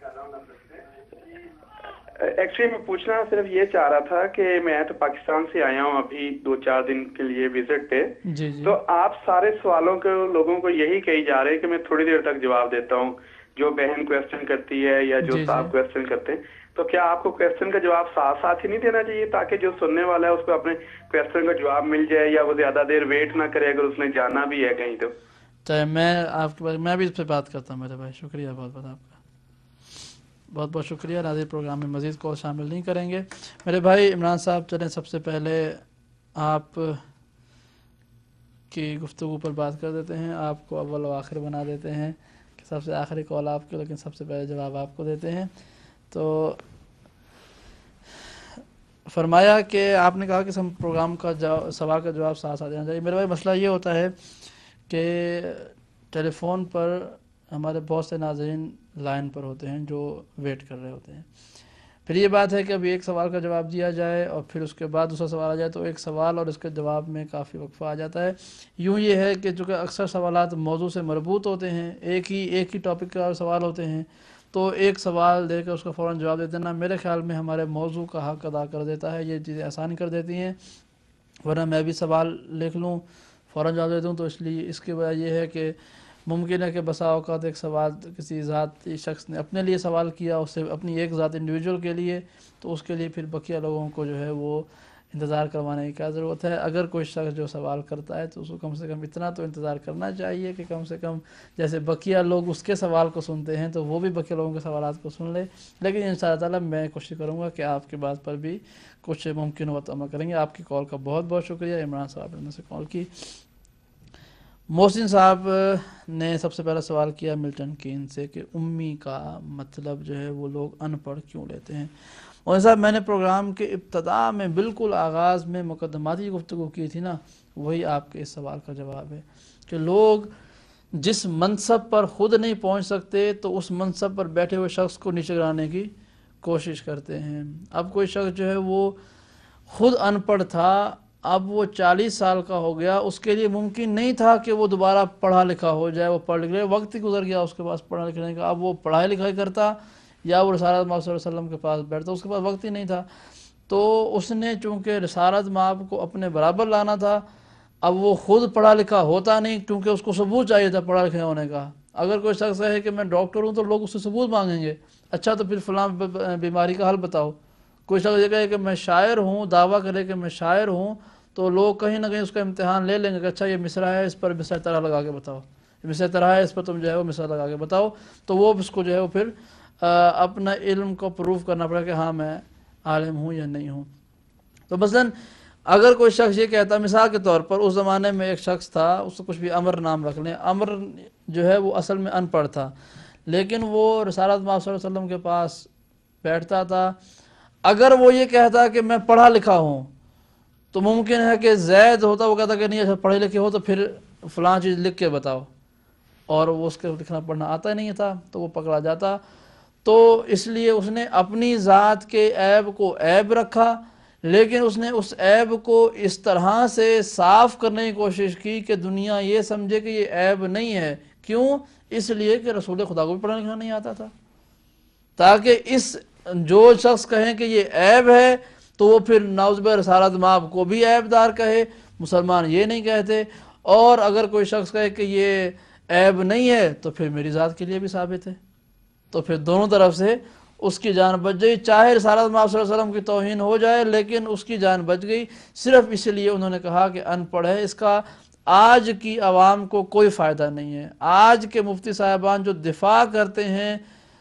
ایکچولی میں پوچھنا صرف یہ چاہ رہا تھا کہ میں تو پاکستان سے آیا ہوں ابھی دو چار دن کے لیے وزٹ پہ. جی جی. تو آپ سارے سوالوں کو لوگوں کو یہی کہی جا رہے ہیں کہ میں تھوڑی دیر تک جواب دیتا ہوں، جو بہن کویسچن کرتی ہے یا جو جی صاحب جی. کویسچن کرتے ہیں. تو کیا آپ کو کویسچن کا جواب ساتھ ساتھ ہی نہیں دینا چاہیے تاکہ جو سننے والا ہے اس کو اپنے کویسچن کا جواب مل جائے یا وہ زیادہ دیر ویٹ نہ کرے اگر اس نے جانا بھی ہے کہیں تو؟ چاہے میں آپ کے میں بھی اس پہ بات کرتا ہوں میرے بھائی. شکریہ بہت بہت آپ کا، بہت بہت شکریہ. ناظرین پروگرام میں مزید کال شامل نہیں کریں گے میرے بھائی. عمران صاحب چلیں سب سے پہلے آپ کی گفتگو پر بات کر دیتے ہیں، آپ کو اول و آخر بنا دیتے ہیں کہ سب سے آخری کال آپ کے، لیکن سب سے پہلے جواب آپ کو دیتے ہیں۔ تو فرمایا کہ آپ نے کہا کہ ہم پروگرام کا سوال کا جواب ساتھ ساتھ دینا چاہیے۔ میرے بھائی مسئلہ یہ ہوتا ہے کہ ٹیلی فون پر ہمارے بہت سے ناظرین لائن پر ہوتے ہیں جو ویٹ کر رہے ہوتے ہیں، پھر یہ بات ہے کہ ابھی ایک سوال کا جواب دیا جائے اور پھر اس کے بعد دوسرا سوال آ جائے تو ایک سوال اور اس کے جواب میں کافی وقفہ آ جاتا ہے۔ یوں یہ ہے کہ چونکہ اکثر سوالات موضوع سے مربوط ہوتے ہیں، ایک ہی ایک ہی ٹاپک کا سوال ہوتے ہیں، تو ایک سوال دے کر اس کا فوراً جواب دے دینا میرے خیال میں ہمارے موضوع کا حق ادا کر دیتا ہے، یہ چیزیں آسان کر دیتی ہیں۔ ورنہ میں بھی سوال لکھ لوں فوراً جواب دے دوں تو اس لیے اس کی وجہ یہ ہے کہ ممکن ہے کہ بسا اوقات ایک سوال کسی ذاتی شخص نے اپنے لیے سوال کیا، اس سے اپنی ایک ذات انڈیویجول کے لیے، تو اس کے لیے پھر بقیہ لوگوں کو جو ہے وہ انتظار کروانے کی کیا ضرورت ہے۔ اگر کوئی شخص جو سوال کرتا ہے تو اس کو کم سے کم اتنا تو انتظار کرنا چاہیے کہ کم سے کم جیسے بقیہ لوگ اس کے سوال کو سنتے ہیں تو وہ بھی بقیہ لوگوں کے سوالات کو سن لے۔ لیکن ان شاء اللہ تعالیٰ میں کوشش کروں گا کہ آپ کی بات پر بھی کچھ ممکن ہو تو عمل کریں گے۔ آپ کی کال کا بہت بہت شکریہ، عمران صاحب نے سے کال کی۔ محسن صاحب نے سب سے پہلا سوال کیا ملٹن کین سے کہ امی کا مطلب جو ہے وہ لوگ ان پڑھ کیوں لیتے ہیں۔ اور صاحب میں نے پروگرام کے ابتدا میں بالکل آغاز میں مقدماتی گفتگو کی تھی نا، وہی آپ کے اس سوال کا جواب ہے کہ لوگ جس منصب پر خود نہیں پہنچ سکتے تو اس منصب پر بیٹھے ہوئے شخص کو نیچے گرانے کی کوشش کرتے ہیں۔ اب کوئی شخص جو ہے وہ خود ان پڑھ تھا، اب وہ چالیس سال کا ہو گیا، اس کے لیے ممکن نہیں تھا کہ وہ دوبارہ پڑھا لکھا ہو جائے، وہ پڑھ لکھ لے، وقت ہی گزر گیا اس کے پاس پڑھا لکھنے کا۔ اب وہ پڑھائی لکھائی کرتا یا وہ رسالت مآب صلی اللہ علیہ وسلم کے پاس بیٹھتا، اس کے پاس وقت ہی نہیں تھا۔ تو اس نے چونکہ رسالت مآب کو اپنے برابر لانا تھا، اب وہ خود پڑھا لکھا ہوتا نہیں کیونکہ اس کو ثبوت چاہیے تھا پڑھا لکھے ہونے کا۔ اگر کوئی شخص ہے کہ میں ڈاکٹر ہوں تو لوگ اس سے ثبوت مانگیں گے، اچھا تو پھر فلاں بیماری کا حل بتاؤ۔ کوئی شخص یہ کہے کہ میں شاعر ہوں، دعویٰ کرے کہ میں شاعر ہوں، تو لوگ کہیں نہ کہیں اس کا امتحان لے لیں گے کہ اچھا یہ مصرع ہے، اس پر مصرع طرح لگا کے بتاؤ، یہ مصرع طرح ہے، اس پر تم جو ہے وہ مصرع لگا کے بتاؤ۔ تو وہ اس کو جو ہے وہ پھر اپنا علم کو پروف کرنا پڑا کہ ہاں میں عالم ہوں یا نہیں ہوں۔ تو مثلا اگر کوئی شخص یہ کہتا، مثال کے طور پر اس زمانے میں ایک شخص تھا، اس کو کچھ بھی امر نام رکھ لیں، امر جو ہے وہ اصل میں ان پڑھ تھا، لیکن وہ رسالت مآب صلی اللہ علیہ وسلم کے پاس بیٹھتا تھا۔ اگر وہ یہ کہتا کہ میں پڑھا لکھا ہوں تو ممکن ہے کہ زید ہوتا، وہ کہتا کہ نہیں اچھا پڑھے لکھے ہو تو پھر فلاں چیز لکھ کے بتاؤ، اور وہ اس کے لکھنا پڑھنا آتا نہیں تھا تو وہ پکڑا جاتا۔ تو اس لیے اس نے اپنی ذات کے عیب کو عیب رکھا، لیکن اس نے اس عیب کو اس طرح سے صاف کرنے کی کوشش کی کہ دنیا یہ سمجھے کہ یہ عیب نہیں ہے۔ کیوں؟ اس لیے کہ رسول خدا کو بھی پڑھنا لکھنا نہیں آتا تھا، تاکہ اس جو شخص کہیں کہ یہ عیب ہے تو وہ پھر نعوذ باللہ رسالت مآب کو بھی عیب دار کہے، مسلمان یہ نہیں کہتے۔ اور اگر کوئی شخص کہے کہ یہ عیب نہیں ہے تو پھر میری ذات کے لیے بھی ثابت ہے، تو پھر دونوں طرف سے اس کی جان بچ گئی۔ چاہے رسالت مآب صلی اللہ علیہ وسلم کی توہین ہو جائے لیکن اس کی جان بچ گئی، صرف اس لیے انہوں نے کہا کہ ان پڑھ ہے۔ اس کا آج کی عوام کو کوئی فائدہ نہیں ہے۔ آج کے مفتی صاحبان جو دفاع کرتے ہیں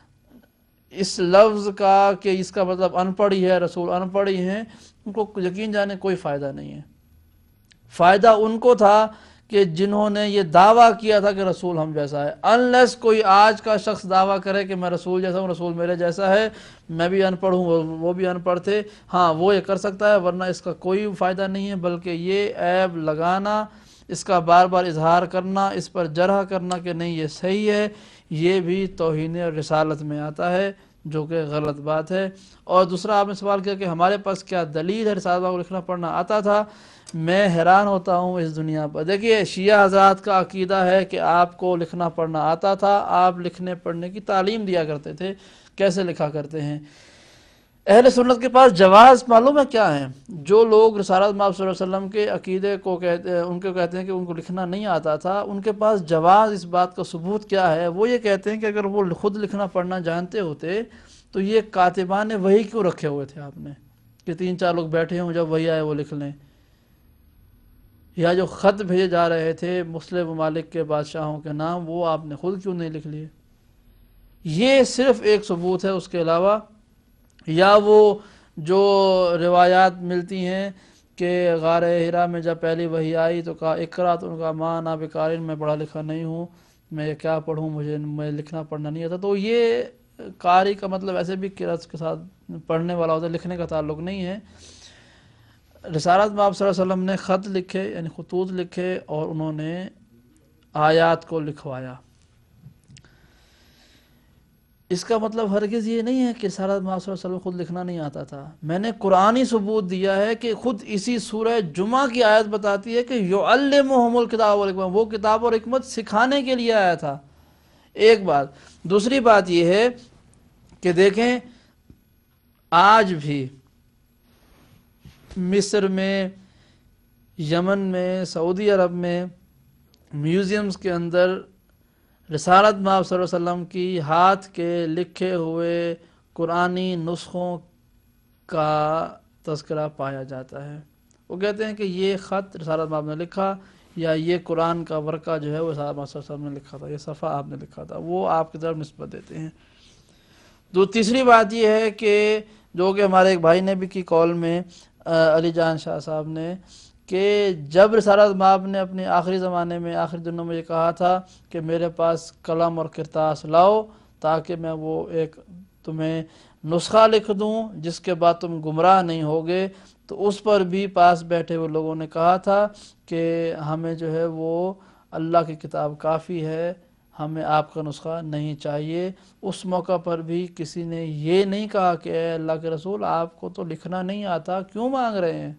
اس لفظ کا کہ اس کا مطلب ان پڑھ ہی ہے، رسول ان پڑھ ہی ہیں، ان کو یقین جانے کوئی فائدہ نہیں ہے۔ فائدہ ان کو تھا کہ جنہوں نے یہ دعویٰ کیا تھا کہ رسول ہم جیسا ہے۔ انلیس کوئی آج کا شخص دعویٰ کرے کہ میں رسول جیسا ہوں، رسول میرے جیسا ہے، میں بھی ان پڑھ ہوں، وہ بھی ان پڑھ تھے، ہاں وہ یہ کر سکتا ہے، ورنہ اس کا کوئی فائدہ نہیں ہے۔ بلکہ یہ عیب لگانا، اس کا بار بار اظہار کرنا، اس پر جرح کرنا کہ نہیں یہ صحیح ہے، یہ بھی توہین رسالت میں آتا ہے، جو کہ غلط بات ہے۔ اور دوسرا آپ نے سوال کیا کہ ہمارے پاس کیا دلیل ہے، رسالت کو لکھنا پڑھنا آتا تھا۔ میں حیران ہوتا ہوں اس دنیا پر۔ دیکھیے شیعہ حضرات کا عقیدہ ہے کہ آپ کو لکھنا پڑھنا آتا تھا، آپ لکھنے پڑھنے کی تعلیم دیا کرتے تھے، کیسے لکھا کرتے ہیں۔ اہل سنت کے پاس جواز معلوم ہے کیا ہے؟ جو لوگ رسالت مآب صلی اللہ علیہ وسلم کے عقیدے کو کہتے ان کو کہتے ہیں کہ ان کو لکھنا نہیں آتا تھا، ان کے پاس جواز اس بات کا ثبوت کیا ہے؟ وہ یہ کہتے ہیں کہ اگر وہ خود لکھنا پڑھنا جانتے ہوتے تو یہ کاتبان وحی کیوں رکھے ہوئے تھے آپ نے کہ تین چار لوگ بیٹھے ہوں جب وحی آئے وہ لکھ لیں؟ یا جو خط بھیجے جا رہے تھے مسلم ممالک کے بادشاہوں کے نام، وہ آپ نے خود کیوں نہیں لکھ لیے؟ یہ صرف ایک ثبوت ہے، اس کے علاوہ یا وہ جو روایات ملتی ہیں کہ غار ہرا میں جب پہلی وحی آئی تو کہا اقرا، تو ان کا ماں نا بقارن، میں پڑھا لکھا نہیں ہوں، میں کیا پڑھوں، مجھے میں لکھنا پڑھنا نہیں آتا. تو یہ قاری کا مطلب ایسے بھی قرأت کے ساتھ پڑھنے والا ہوتا ہے، لکھنے کا تعلق نہیں ہے. رسالت میں آپ صلی اللہ علیہ وسلم نے خط لکھے یعنی خطوط لکھے اور انہوں نے آیات کو لکھوایا. اس کا مطلب ہرگز یہ نہیں ہے کہ رسالت میں آپ صلی اللہ علیہ وسلم خود لکھنا نہیں آتا تھا. میں نے قرآنی ثبوت دیا ہے کہ خود اسی سورہ جمعہ کی آیت بتاتی ہے کہ یعلمہم الکتاب والحکمہ، وہ کتاب اور حکمت سکھانے کے لیے آیا تھا. ایک بات. دوسری بات یہ ہے کہ دیکھیں آج بھی مصر میں، یمن میں، سعودی عرب میں میوزیمز کے اندر رسالت مآب صلی اللہ علیہ وسلم کی ہاتھ کے لکھے ہوئے قرآنی نسخوں کا تذکرہ پایا جاتا ہے. وہ کہتے ہیں کہ یہ خط رسالت مآب نے لکھا، یا یہ قرآن کا ورقہ جو ہے وہ رسالت مآب صلی اللہ علیہ وسلم نے لکھا تھا، یہ صفحہ آپ نے لکھا تھا، وہ آپ کی طرف نسبت دیتے ہیں. تو تیسری بات یہ ہے کہ جو کہ ہمارے ایک بھائی نے بھی کی کال میں، علی جان شاہ صاحب نے، کہ جب رسالت مآب نے اپنے آخری زمانے میں، آخری دنوں میں یہ کہا تھا کہ میرے پاس قلم اور کرتاس لاؤ تاکہ میں وہ ایک تمہیں نسخہ لکھ دوں جس کے بعد تم گمراہ نہیں ہوگے، تو اس پر بھی پاس بیٹھے ہوئے لوگوں نے کہا تھا کہ ہمیں جو ہے وہ اللہ کی کتاب کافی ہے، ہمیں آپ کا نسخہ نہیں چاہیے. اس موقع پر بھی کسی نے یہ نہیں کہا کہ اے اللہ کے رسول آپ کو تو لکھنا نہیں آتا، کیوں مانگ رہے ہیں.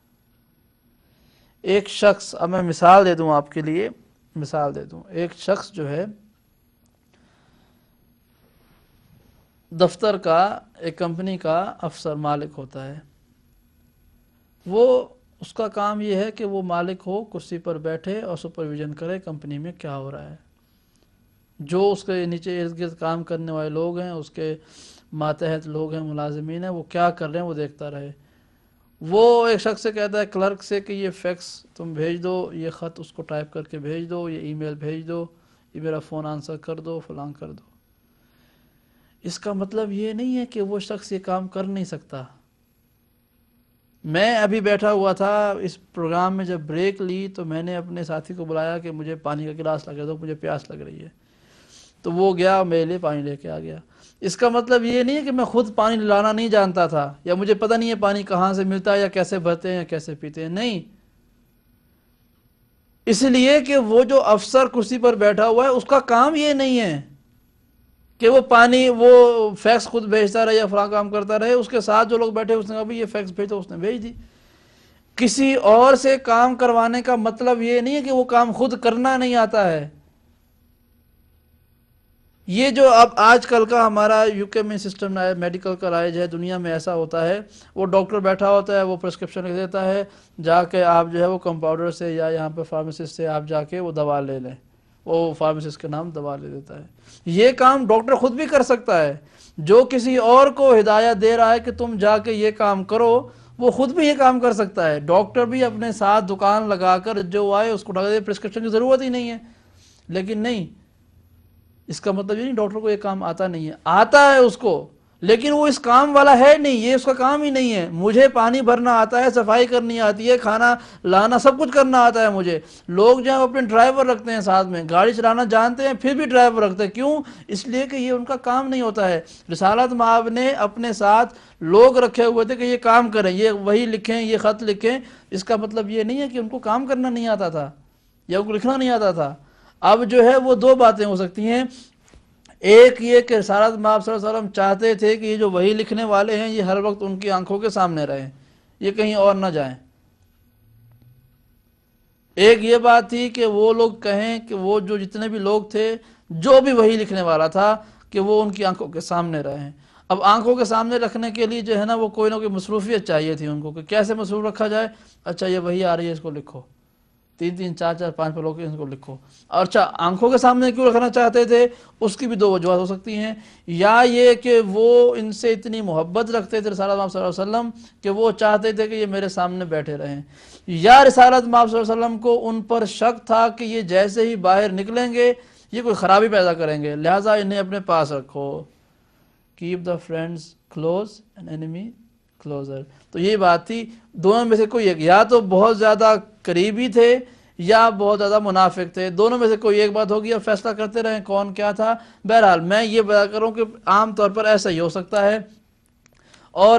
ایک شخص، اب میں مثال دے دوں آپ کے لیے، مثال دے دوں ایک شخص جو ہے دفتر کا، ایک کمپنی کا افسر، مالک ہوتا ہے. وہ اس کا کام یہ ہے کہ وہ مالک ہو، کرسی پر بیٹھے اور سپرویژن کرے کمپنی میں کیا ہو رہا ہے. جو اس کے نیچے ارد گرد کام کرنے والے لوگ ہیں، اس کے ماتحت لوگ ہیں، ملازمین ہیں، وہ کیا کر رہے ہیں وہ دیکھتا رہے. وہ ایک شخص سے کہتا ہے کلرک سے کہ یہ فیکس تم بھیج دو، یہ خط اس کو ٹائپ کر کے بھیج دو، یہ ای میل بھیج دو، یہ میرا فون آنسر کر دو، فلاں کر دو. اس کا مطلب یہ نہیں ہے کہ وہ شخص یہ کام کر نہیں سکتا. میں ابھی بیٹھا ہوا تھا اس پروگرام میں، جب بریک لی تو میں نے اپنے ساتھی کو بلایا کہ مجھے پانی کا گلاس لگا دو، مجھے پیاس لگ رہی ہے. تو وہ گیا اور میرے لیے پانی لے کے آ گیا. اس کا مطلب یہ نہیں ہے کہ میں خود پانی لانا نہیں جانتا تھا، یا مجھے پتہ نہیں ہے پانی کہاں سے ملتا ہے، یا کیسے بھرتے ہیں، یا کیسے پیتے ہیں. نہیں، اس لیے کہ وہ جو افسر کرسی پر بیٹھا ہوا ہے اس کا کام یہ نہیں ہے کہ وہ پانی، وہ فیکس خود بھیجتا رہے یا فلاں کام کرتا رہے. اس کے ساتھ جو لوگ بیٹھے اس نے کہا بھی یہ فیکس بھیج دو، اس نے بھیج دی. کسی اور سے کام کروانے کا مطلب یہ نہیں ہے کہ وہ کام خود کرنا نہیں آتا ہے. یہ جو اب آج کل کا ہمارا یو کے میں سسٹم ہے، میڈیکل کا رائج ہے، دنیا میں ایسا ہوتا ہے، وہ ڈاکٹر بیٹھا ہوتا ہے، وہ پرسکرپشن لکھ دیتا ہے، جا کے آپ جو ہے وہ کمپاؤڈر سے یا یہاں پہ فارمیسسٹ سے آپ جا کے وہ دوا لے لیں، وہ فارمیسسٹ کے نام دوا لے دیتا ہے. یہ کام ڈاکٹر خود بھی کر سکتا ہے. جو کسی اور کو ہدایت دے رہا ہے کہ تم جا کے یہ کام کرو، وہ خود بھی یہ کام کر سکتا ہے. ڈاکٹر بھی اپنے ساتھ دکان لگا کر جو آئے اس کو ڈاکٹر دے، پرسکرپشن کی ضرورت ہی نہیں ہے. لیکن نہیں، اس کا مطلب یہ نہیں ڈاکٹر کو یہ کام آتا نہیں ہے، آتا ہے اس کو، لیکن وہ اس کام والا ہے نہیں، یہ اس کا کام ہی نہیں ہے. مجھے پانی بھرنا آتا ہے، صفائی کرنی آتی ہے، کھانا لانا، سب کچھ کرنا آتا ہے مجھے. لوگ جو ہیں اپنے ڈرائیور رکھتے ہیں ساتھ میں، گاڑی چلانا جانتے ہیں پھر بھی ڈرائیور رکھتے ہیں. کیوں؟ اس لیے کہ یہ ان کا کام نہیں ہوتا ہے. رسالت مآب نے اپنے ساتھ لوگ رکھے ہوئے تھے کہ یہ کام کریں، یہ وہی لکھیں، یہ خط لکھیں. اس کا مطلب یہ نہیں ہے کہ ان کو کام کرنا نہیں آتا تھا یا ان کو لکھنا نہیں آتا تھا. اب جو ہے وہ دو باتیں ہو سکتی ہیں. ایک یہ کہ رسالت مآب صلی اللہ علیہ وسلم چاہتے تھے کہ یہ جو وہی لکھنے والے ہیں یہ ہر وقت ان کی آنکھوں کے سامنے رہیں، یہ کہیں اور نہ جائیں. ایک یہ بات تھی کہ وہ لوگ کہیں کہ وہ جو جتنے بھی لوگ تھے، جو بھی وہی لکھنے والا تھا، کہ وہ ان کی آنکھوں کے سامنے رہیں. اب آنکھوں کے سامنے رکھنے کے لیے جو ہے نا وہ کوئی نہ کوئی مصروفیت چاہیے تھی ان کو، کہ کیسے مصروف رکھا جائے. اچھا یہ وہی آ رہی ہے، اس کو لکھو، تین تین چار چار پانچ لوگ ان کو لکھو. اور اچھا آنکھوں کے سامنے کیوں رکھنا چاہتے تھے، اس کی بھی دو وجوہات ہو سکتی ہیں. یا یہ کہ وہ ان سے اتنی محبت رکھتے تھے رسالت مآب صلی اللہ علیہ وسلم کہ وہ چاہتے تھے کہ یہ میرے سامنے بیٹھے رہیں. یا رسالت مآب صلی اللہ علیہ وسلم کو ان پر شک تھا کہ یہ جیسے ہی باہر نکلیں گے یہ کوئی خرابی پیدا کریں گے، لہٰذا انہیں اپنے پاس رکھو. Keep the friends close and enemy closer. تو یہ بات تھی, دونوں میں سے کوئی ایک, یا تو بہت زیادہ قریبی تھے یا بہت زیادہ منافق تھے, دونوں میں سے کوئی ایک بات ہوگی, اور فیصلہ کرتے رہیں کون کیا تھا. بہرحال میں یہ بتا کروں کہ عام طور پر ایسا ہی ہو سکتا ہے. اور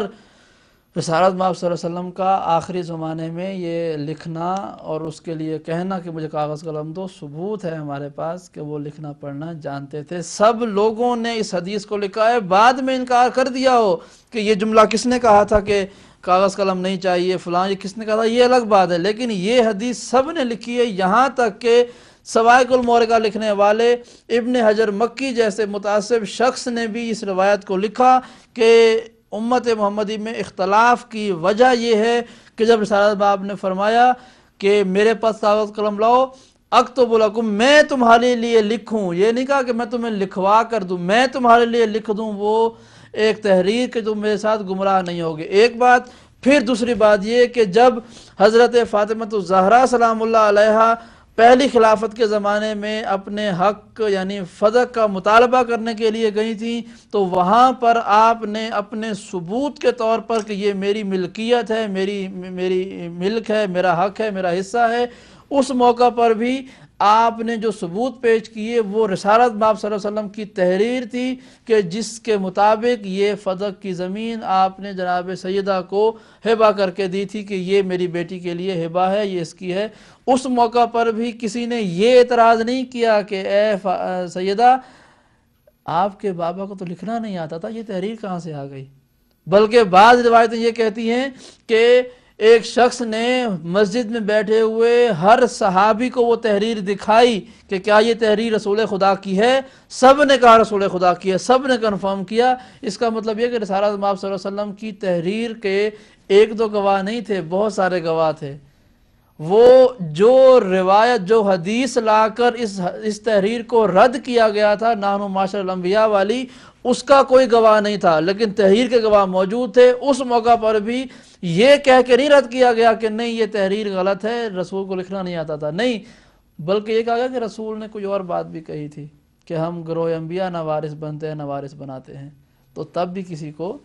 رسالت مآب صلی اللہ علیہ وسلم کا آخری زمانے میں یہ لکھنا اور اس کے لیے کہنا کہ مجھے کاغذ قلم دو, ثبوت ہے ہمارے پاس کہ وہ لکھنا پڑھنا جانتے تھے. سب لوگوں نے اس حدیث کو لکھا ہے, بعد میں انکار کر دیا ہو کہ یہ جملہ کس نے کہا تھا کہ کاغذ قلم نہیں چاہیے, فلاں یہ کس نے کہا تھا, یہ الگ بات ہے, لیکن یہ حدیث سب نے لکھی ہے. یہاں تک کہ سوائق المورقہ لکھنے والے ابن حجر مکی جیسے متعصب شخص نے بھی اس روایت کو لکھا کہ امت محمدی میں اختلاف کی وجہ یہ ہے کہ جب رسالت مآب نے فرمایا کہ میرے پاس کاغذ قلم لاؤ, اکتب لکم, میں تمہارے لیے لکھوں, یہ نہیں کہا کہ میں تمہیں لکھوا کر دوں, میں تمہارے لیے لکھ دوں, وہ ایک تحریر کہ تم میرے ساتھ گمراہ نہیں ہوگے. ایک بات. پھر دوسری بات یہ کہ جب حضرت فاطمہ الزہرا سلام اللہ علیہا پہلی خلافت کے زمانے میں اپنے حق یعنی فدق کا مطالبہ کرنے کے لیے گئی تھیں, تو وہاں پر آپ نے اپنے ثبوت کے طور پر کہ یہ میری ملکیت ہے, میری میری ملک ہے, میرا حق ہے, میرا حصہ ہے, اس موقع پر بھی آپ نے جو ثبوت پیش کیے وہ رسالت مآب صلی اللہ علیہ وسلم کی تحریر تھی کہ جس کے مطابق یہ فدق کی زمین آپ نے جناب سیدہ کو ہبہ کر کے دی تھی کہ یہ میری بیٹی کے لیے ہبہ ہے, یہ اس کی ہے. اس موقع پر بھی کسی نے یہ اعتراض نہیں کیا کہ اے سیدہ آپ کے بابا کو تو لکھنا نہیں آتا تھا, یہ تحریر کہاں سے آ گئی. بلکہ بعض روایتیں یہ کہتی ہیں کہ ایک شخص نے مسجد میں بیٹھے ہوئے ہر صحابی کو وہ تحریر دکھائی کہ کیا یہ تحریر رسول خدا کی ہے, سب نے کہا رسول خدا کی ہے, سب نے کنفرم کیا. اس کا مطلب یہ کہ رسالت مآب صلی اللہ علیہ وسلم کی تحریر کے ایک دو گواہ نہیں تھے, بہت سارے گواہ تھے. وہ جو روایت جو حدیث لا کر اس اس تحریر کو رد کیا گیا تھا نحن معاشر الانبیاء والی, اس کا کوئی گواہ نہیں تھا, لیکن تحریر کے گواہ موجود تھے. اس موقع پر بھی یہ کہہ کے نہیں رد کیا گیا کہ نہیں یہ تحریر غلط ہے, رسول کو لکھنا نہیں آتا تھا, نہیں, بلکہ یہ کہا گیا کہ رسول نے کوئی اور بات بھی کہی تھی کہ ہم گروہ انبیاء نہ وارث بنتے ہیں نہ وارث بناتے ہیں. تو تب بھی کسی کو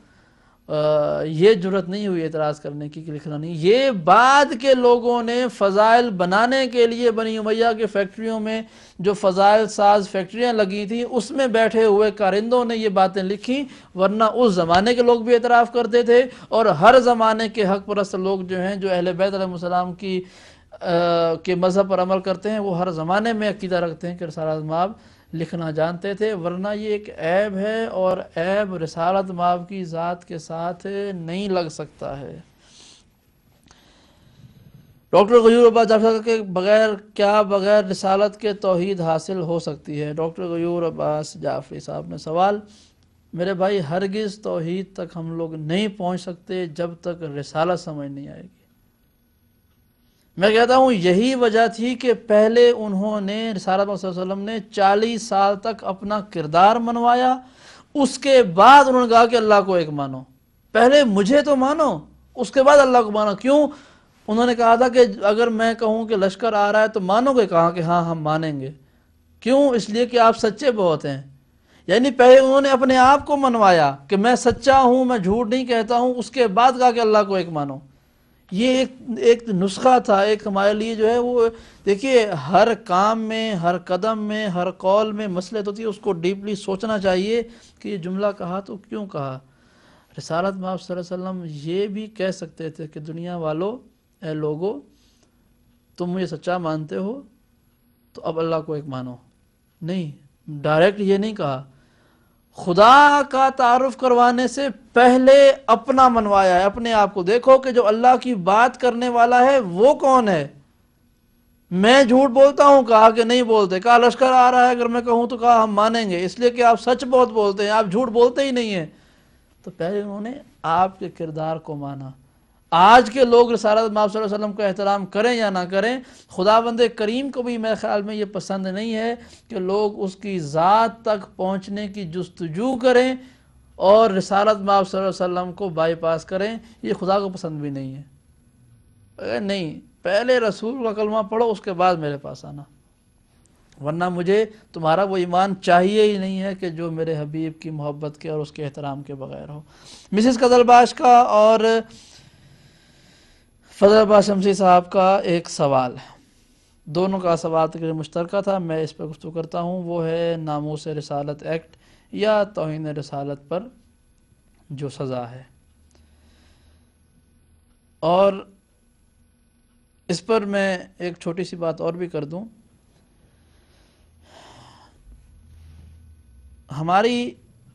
یہ جرت نہیں ہوئی اعتراض کرنے کی کہ لکھنا نہیں. یہ بعد کے لوگوں نے فضائل بنانے کے لیے بنی امیہ کے فیکٹریوں میں جو فضائل ساز فیکٹریاں لگی تھیں اس میں بیٹھے ہوئے کارندوں نے یہ باتیں لکھی, ورنہ اس زمانے کے لوگ بھی اعتراف کرتے تھے. اور ہر زمانے کے حق پرست لوگ جو ہیں جو اہل بیت علیہ السلام کی کے مذہب پر عمل کرتے ہیں وہ ہر زمانے میں عقیدہ رکھتے ہیں کہ رسالت مآب لکھنا جانتے تھے, ورنہ یہ ایک عیب ہے اور عیب رسالت مآب کی ذات کے ساتھ نہیں لگ سکتا ہے. ڈاکٹر غیور عباس جعفری کے بغیر کیا بغیر رسالت کے توحید حاصل ہو سکتی ہے؟ ڈاکٹر غیور عباس جعفری صاحب نے سوال. میرے بھائی ہرگز توحید تک ہم لوگ نہیں پہنچ سکتے جب تک رسالت سمجھ نہیں آئے گی. میں کہتا ہوں یہی وجہ تھی کہ پہلے انہوں نے رسالت صلی اللہ علیہ وسلم نے چالیس سال تک اپنا کردار منوایا, اس کے بعد انہوں نے کہا کہ اللہ کو ایک مانو, پہلے مجھے تو مانو اس کے بعد اللہ کو مانو. کیوں؟ انہوں نے کہا تھا کہ اگر میں کہوں کہ لشکر آ رہا ہے تو مانو گے؟ کہا کہ ہاں ہم مانیں گے. کیوں؟ اس لیے کہ آپ سچے بہت ہیں. یعنی پہلے انہوں نے اپنے آپ کو منوایا کہ میں سچا ہوں, میں جھوٹ نہیں کہتا ہوں, اس کے بعد کہا کہ اللہ کو ایک مانو. یہ ایک ایک نسخہ تھا, ایک ہمارے لیے جو ہے وہ دیکھیے ہر کام میں, ہر قدم میں, ہر قول میں مصلحت ہوتی ہے, اس کو ڈیپلی سوچنا چاہیے کہ یہ جملہ کہا تو کیوں کہا. رسالت مآب صلی اللہ علیہ وسلم یہ بھی کہہ سکتے تھے کہ دنیا والو اے لوگو تم مجھے سچا مانتے ہو تو اب اللہ کو ایک مانو. نہیں, ڈائریکٹ یہ نہیں کہا. خدا کا تعارف کروانے سے پہلے اپنا منوایا ہے, اپنے آپ کو. دیکھو کہ جو اللہ کی بات کرنے والا ہے وہ کون ہے. میں جھوٹ بولتا ہوں؟ کہا کہ نہیں بولتے. کہا لشکر آ رہا ہے اگر میں کہوں تو کہا ہم مانیں گے, اس لیے کہ آپ سچ بہت بولتے ہیں, آپ جھوٹ بولتے ہی نہیں ہیں. تو پہلے انہوں نے آپ کے کردار کو مانا. آج کے لوگ رسالت مآب صلی اللہ علیہ وسلم کا احترام کریں یا نہ کریں, خداوند کریم کو بھی میرے خیال میں یہ پسند نہیں ہے کہ لوگ اس کی ذات تک پہنچنے کی جستجو کریں اور رسالت مآب صلی اللہ علیہ وسلم کو بائی پاس کریں. یہ خدا کو پسند بھی نہیں ہے. نہیں, پہلے رسول کا کلمہ پڑھو اس کے بعد میرے پاس آنا. ورنہ مجھے تمہارا وہ ایمان چاہیے ہی نہیں ہے کہ جو میرے حبیب کی محبت کے اور اس کے احترام کے بغیر ہو۔ مسز قزل باش کا اور فضل عباس شمسی صاحب کا ایک سوال ہے، دونوں کا سوال تقریباً مشترکہ تھا، میں اس پہ گفتگو کرتا ہوں، وہ ہے ناموس رسالت ایکٹ یا توہین رسالت پر جو سزا ہے۔ اور اس پر میں ایک چھوٹی سی بات اور بھی کر دوں، ہماری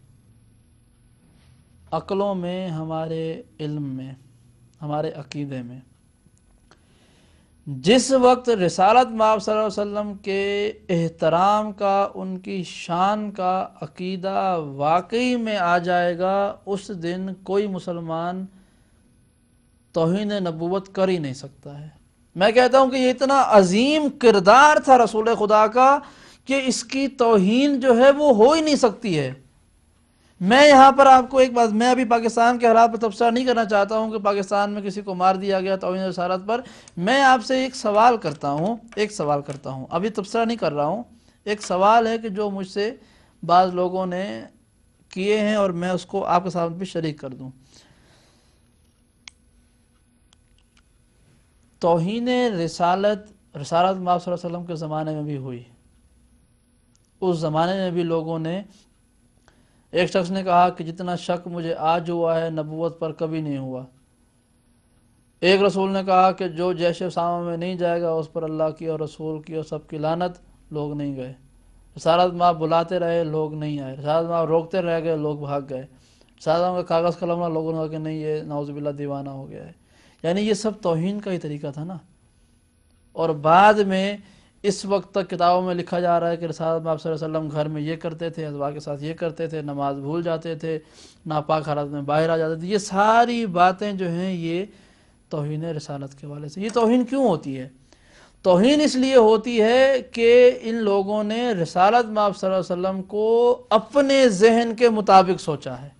عقلوں میں، ہمارے علم میں، ہمارے عقیدے میں جس وقت رسالت مآب صلی اللہ علیہ وسلم کے احترام کا، ان کی شان کا عقیدہ واقعی میں آ جائے گا، اس دن کوئی مسلمان توہین نبوت کر ہی نہیں سکتا ہے۔ میں کہتا ہوں کہ یہ اتنا عظیم کردار تھا رسول خدا کا کہ اس کی توہین جو ہے وہ ہو ہی نہیں سکتی ہے۔ میں یہاں پر آپ کو ایک بات، میں ابھی پاکستان کے حالات پر تبصرہ نہیں کرنا چاہتا ہوں کہ پاکستان میں کسی کو مار دیا گیا توہین رسالت پر، میں آپ سے ایک سوال کرتا ہوں ایک سوال کرتا ہوں ابھی تبصرہ نہیں کر رہا ہوں، ایک سوال ہے کہ جو مجھ سے بعض لوگوں نے کیے ہیں اور میں اس کو آپ کے سامنے بھی شریک کر دوں۔ توہین رسالت رسالت مآب صلی اللہ علیہ وسلم کے زمانے میں بھی ہوئی، اس زمانے میں بھی لوگوں نے، ایک شخص نے کہا کہ جتنا شک مجھے آج ہوا ہے نبوت پر کبھی نہیں ہوا۔ ایک رسول نے کہا کہ جو جیش اسامہ میں نہیں جائے گا اس پر اللہ کی اور رسول کی اور سب کی لعنت، لوگ نہیں گئے۔ رسالت مآب بلاتے رہے، لوگ نہیں آئے۔ رسالت مآب روکتے رہ گئے، لوگ بھاگ گئے۔ رسالت مآب کا کاغذ قلم نہ، لوگوں نے کہا کہ نہیں یہ نعوذ باللہ دیوانہ ہو گیا ہے۔ یعنی یہ سب توہین کا ہی طریقہ تھا نا۔ اور بعد میں اس وقت تک کتابوں میں لکھا جا رہا ہے کہ رسالت مآب صلی اللہ علیہ وسلم گھر میں یہ کرتے تھے، ازواج کے ساتھ یہ کرتے تھے، نماز بھول جاتے تھے، ناپاک حالت میں باہر آ جاتے تھے۔ یہ ساری باتیں جو ہیں یہ توہین رسالت کے حوالے سے۔ یہ توہین کیوں ہوتی ہے؟ توہین اس لیے ہوتی ہے کہ ان لوگوں نے رسالت مآب صلی اللہ علیہ وسلم کو اپنے ذہن کے مطابق سوچا ہے۔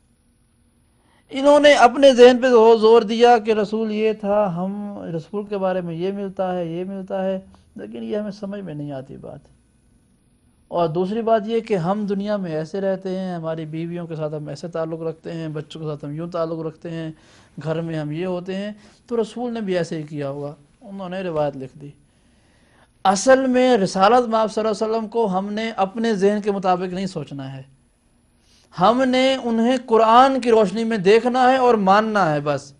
انہوں نے اپنے ذہن پہ زور دیا کہ رسول یہ تھا، ہم رسول کے بارے میں یہ ملتا ہے یہ ملتا ہے، لیکن یہ ہمیں سمجھ میں نہیں آتی بات۔ اور دوسری بات یہ کہ ہم دنیا میں ایسے رہتے ہیں، ہماری بیویوں کے ساتھ ہم ایسے تعلق رکھتے ہیں، بچوں کے ساتھ ہم یوں تعلق رکھتے ہیں، گھر میں ہم یہ ہوتے ہیں، تو رسول نے بھی ایسے ہی کیا ہوگا، انہوں نے روایت لکھ دی۔ اصل میں رسالت مآب صلی اللہ علیہ وسلم کو ہم نے اپنے ذہن کے مطابق نہیں سوچنا ہے، ہم نے انہیں قرآن کی روشنی میں دیکھنا ہے اور ماننا ہے بس،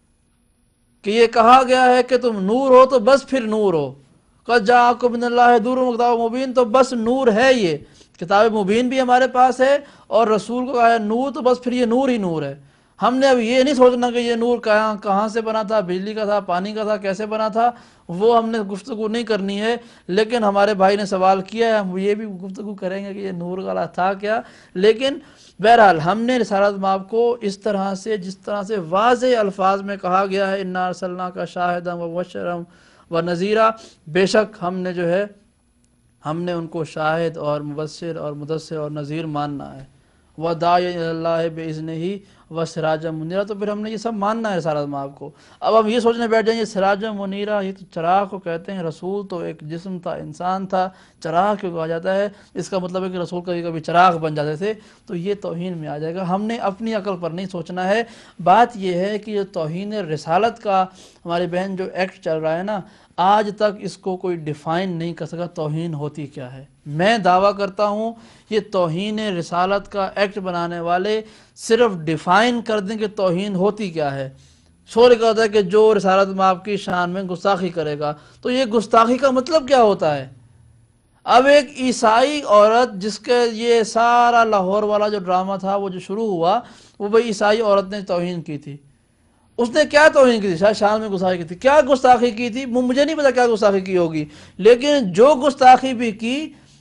کہ یہ کہا گیا ہے کہ تم نور ہو تو بس پھر نور ہو، قد جاءکم من اللہ نور و کتاب مبین، تو بس نور ہے، یہ کتاب مبین بھی ہمارے پاس ہے، اور رسول کو کہا ہے نور، تو بس پھر یہ نور ہی نور ہے۔ ہم نے اب یہ نہیں سوچنا کہ یہ نور کہاں کہاں سے بنا تھا، بجلی کا تھا، پانی کا تھا، کیسے بنا تھا، وہ ہم نے گفتگو نہیں کرنی ہے۔ لیکن ہمارے بھائی نے سوال کیا ہے، ہم یہ بھی گفتگو کریں گے کہ یہ نور والا تھا کیا۔ لیکن بہرحال ہم نے رسالت مآب کو اس طرح سے، جس طرح سے واضح الفاظ میں کہا گیا ہے انا ارسلناک شاہدا و مبشرا و نذیرا، بے شک ہم نے جو ہے ہم نے ان کو شاہد اور مبشر اور مدثر اور نذیر ماننا ہے، وداعیا الی اللہ باذنہ و سراجا منیرا، تو پھر ہم نے یہ سب ماننا ہے رسالت مآب کو۔ اب ہم یہ سوچنے بیٹھ جائیں یہ سراجا منیرا، یہ تو چراغ کو کہتے ہیں، رسول تو ایک جسم تھا، انسان تھا، چراغ کیوں کہا جاتا ہے؟ اس کا مطلب ہے کہ رسول کبھی کبھی چراغ بن جاتے تھے، تو یہ توہین میں آ جائے گا۔ ہم نے اپنی عقل پر نہیں سوچنا ہے۔ بات یہ ہے کہ یہ توہین رسالت کا ہماری بہن جو ایکٹ چل رہا ہے نا، آج تک اس کو کوئی ڈیفائن نہیں کر سکا توہین ہوتی کیا ہے۔ میں دعویٰ کرتا ہوں یہ توہین رسالت کا ایکٹ بنانے والے صرف ڈیفائن کر دیں کہ توہین ہوتی کیا ہے۔ شور کہتا ہے کہ جو رسالت مآب کی شان میں گستاخی کرے گا، تو یہ گستاخی کا مطلب کیا ہوتا ہے؟ اب ایک عیسائی عورت، جس کے یہ سارا لاہور والا جو ڈرامہ تھا وہ جو شروع ہوا، وہ بھئی عیسائی عورت نے توہین کی تھی۔ اس نے کیا توہین کی تھی؟ شاید شان میں گستاخی کی تھی۔ کیا گستاخی کی تھی؟ مجھے نہیں پتا کیا گستاخی کی ہوگی، لیکن جو گستاخی بھی کی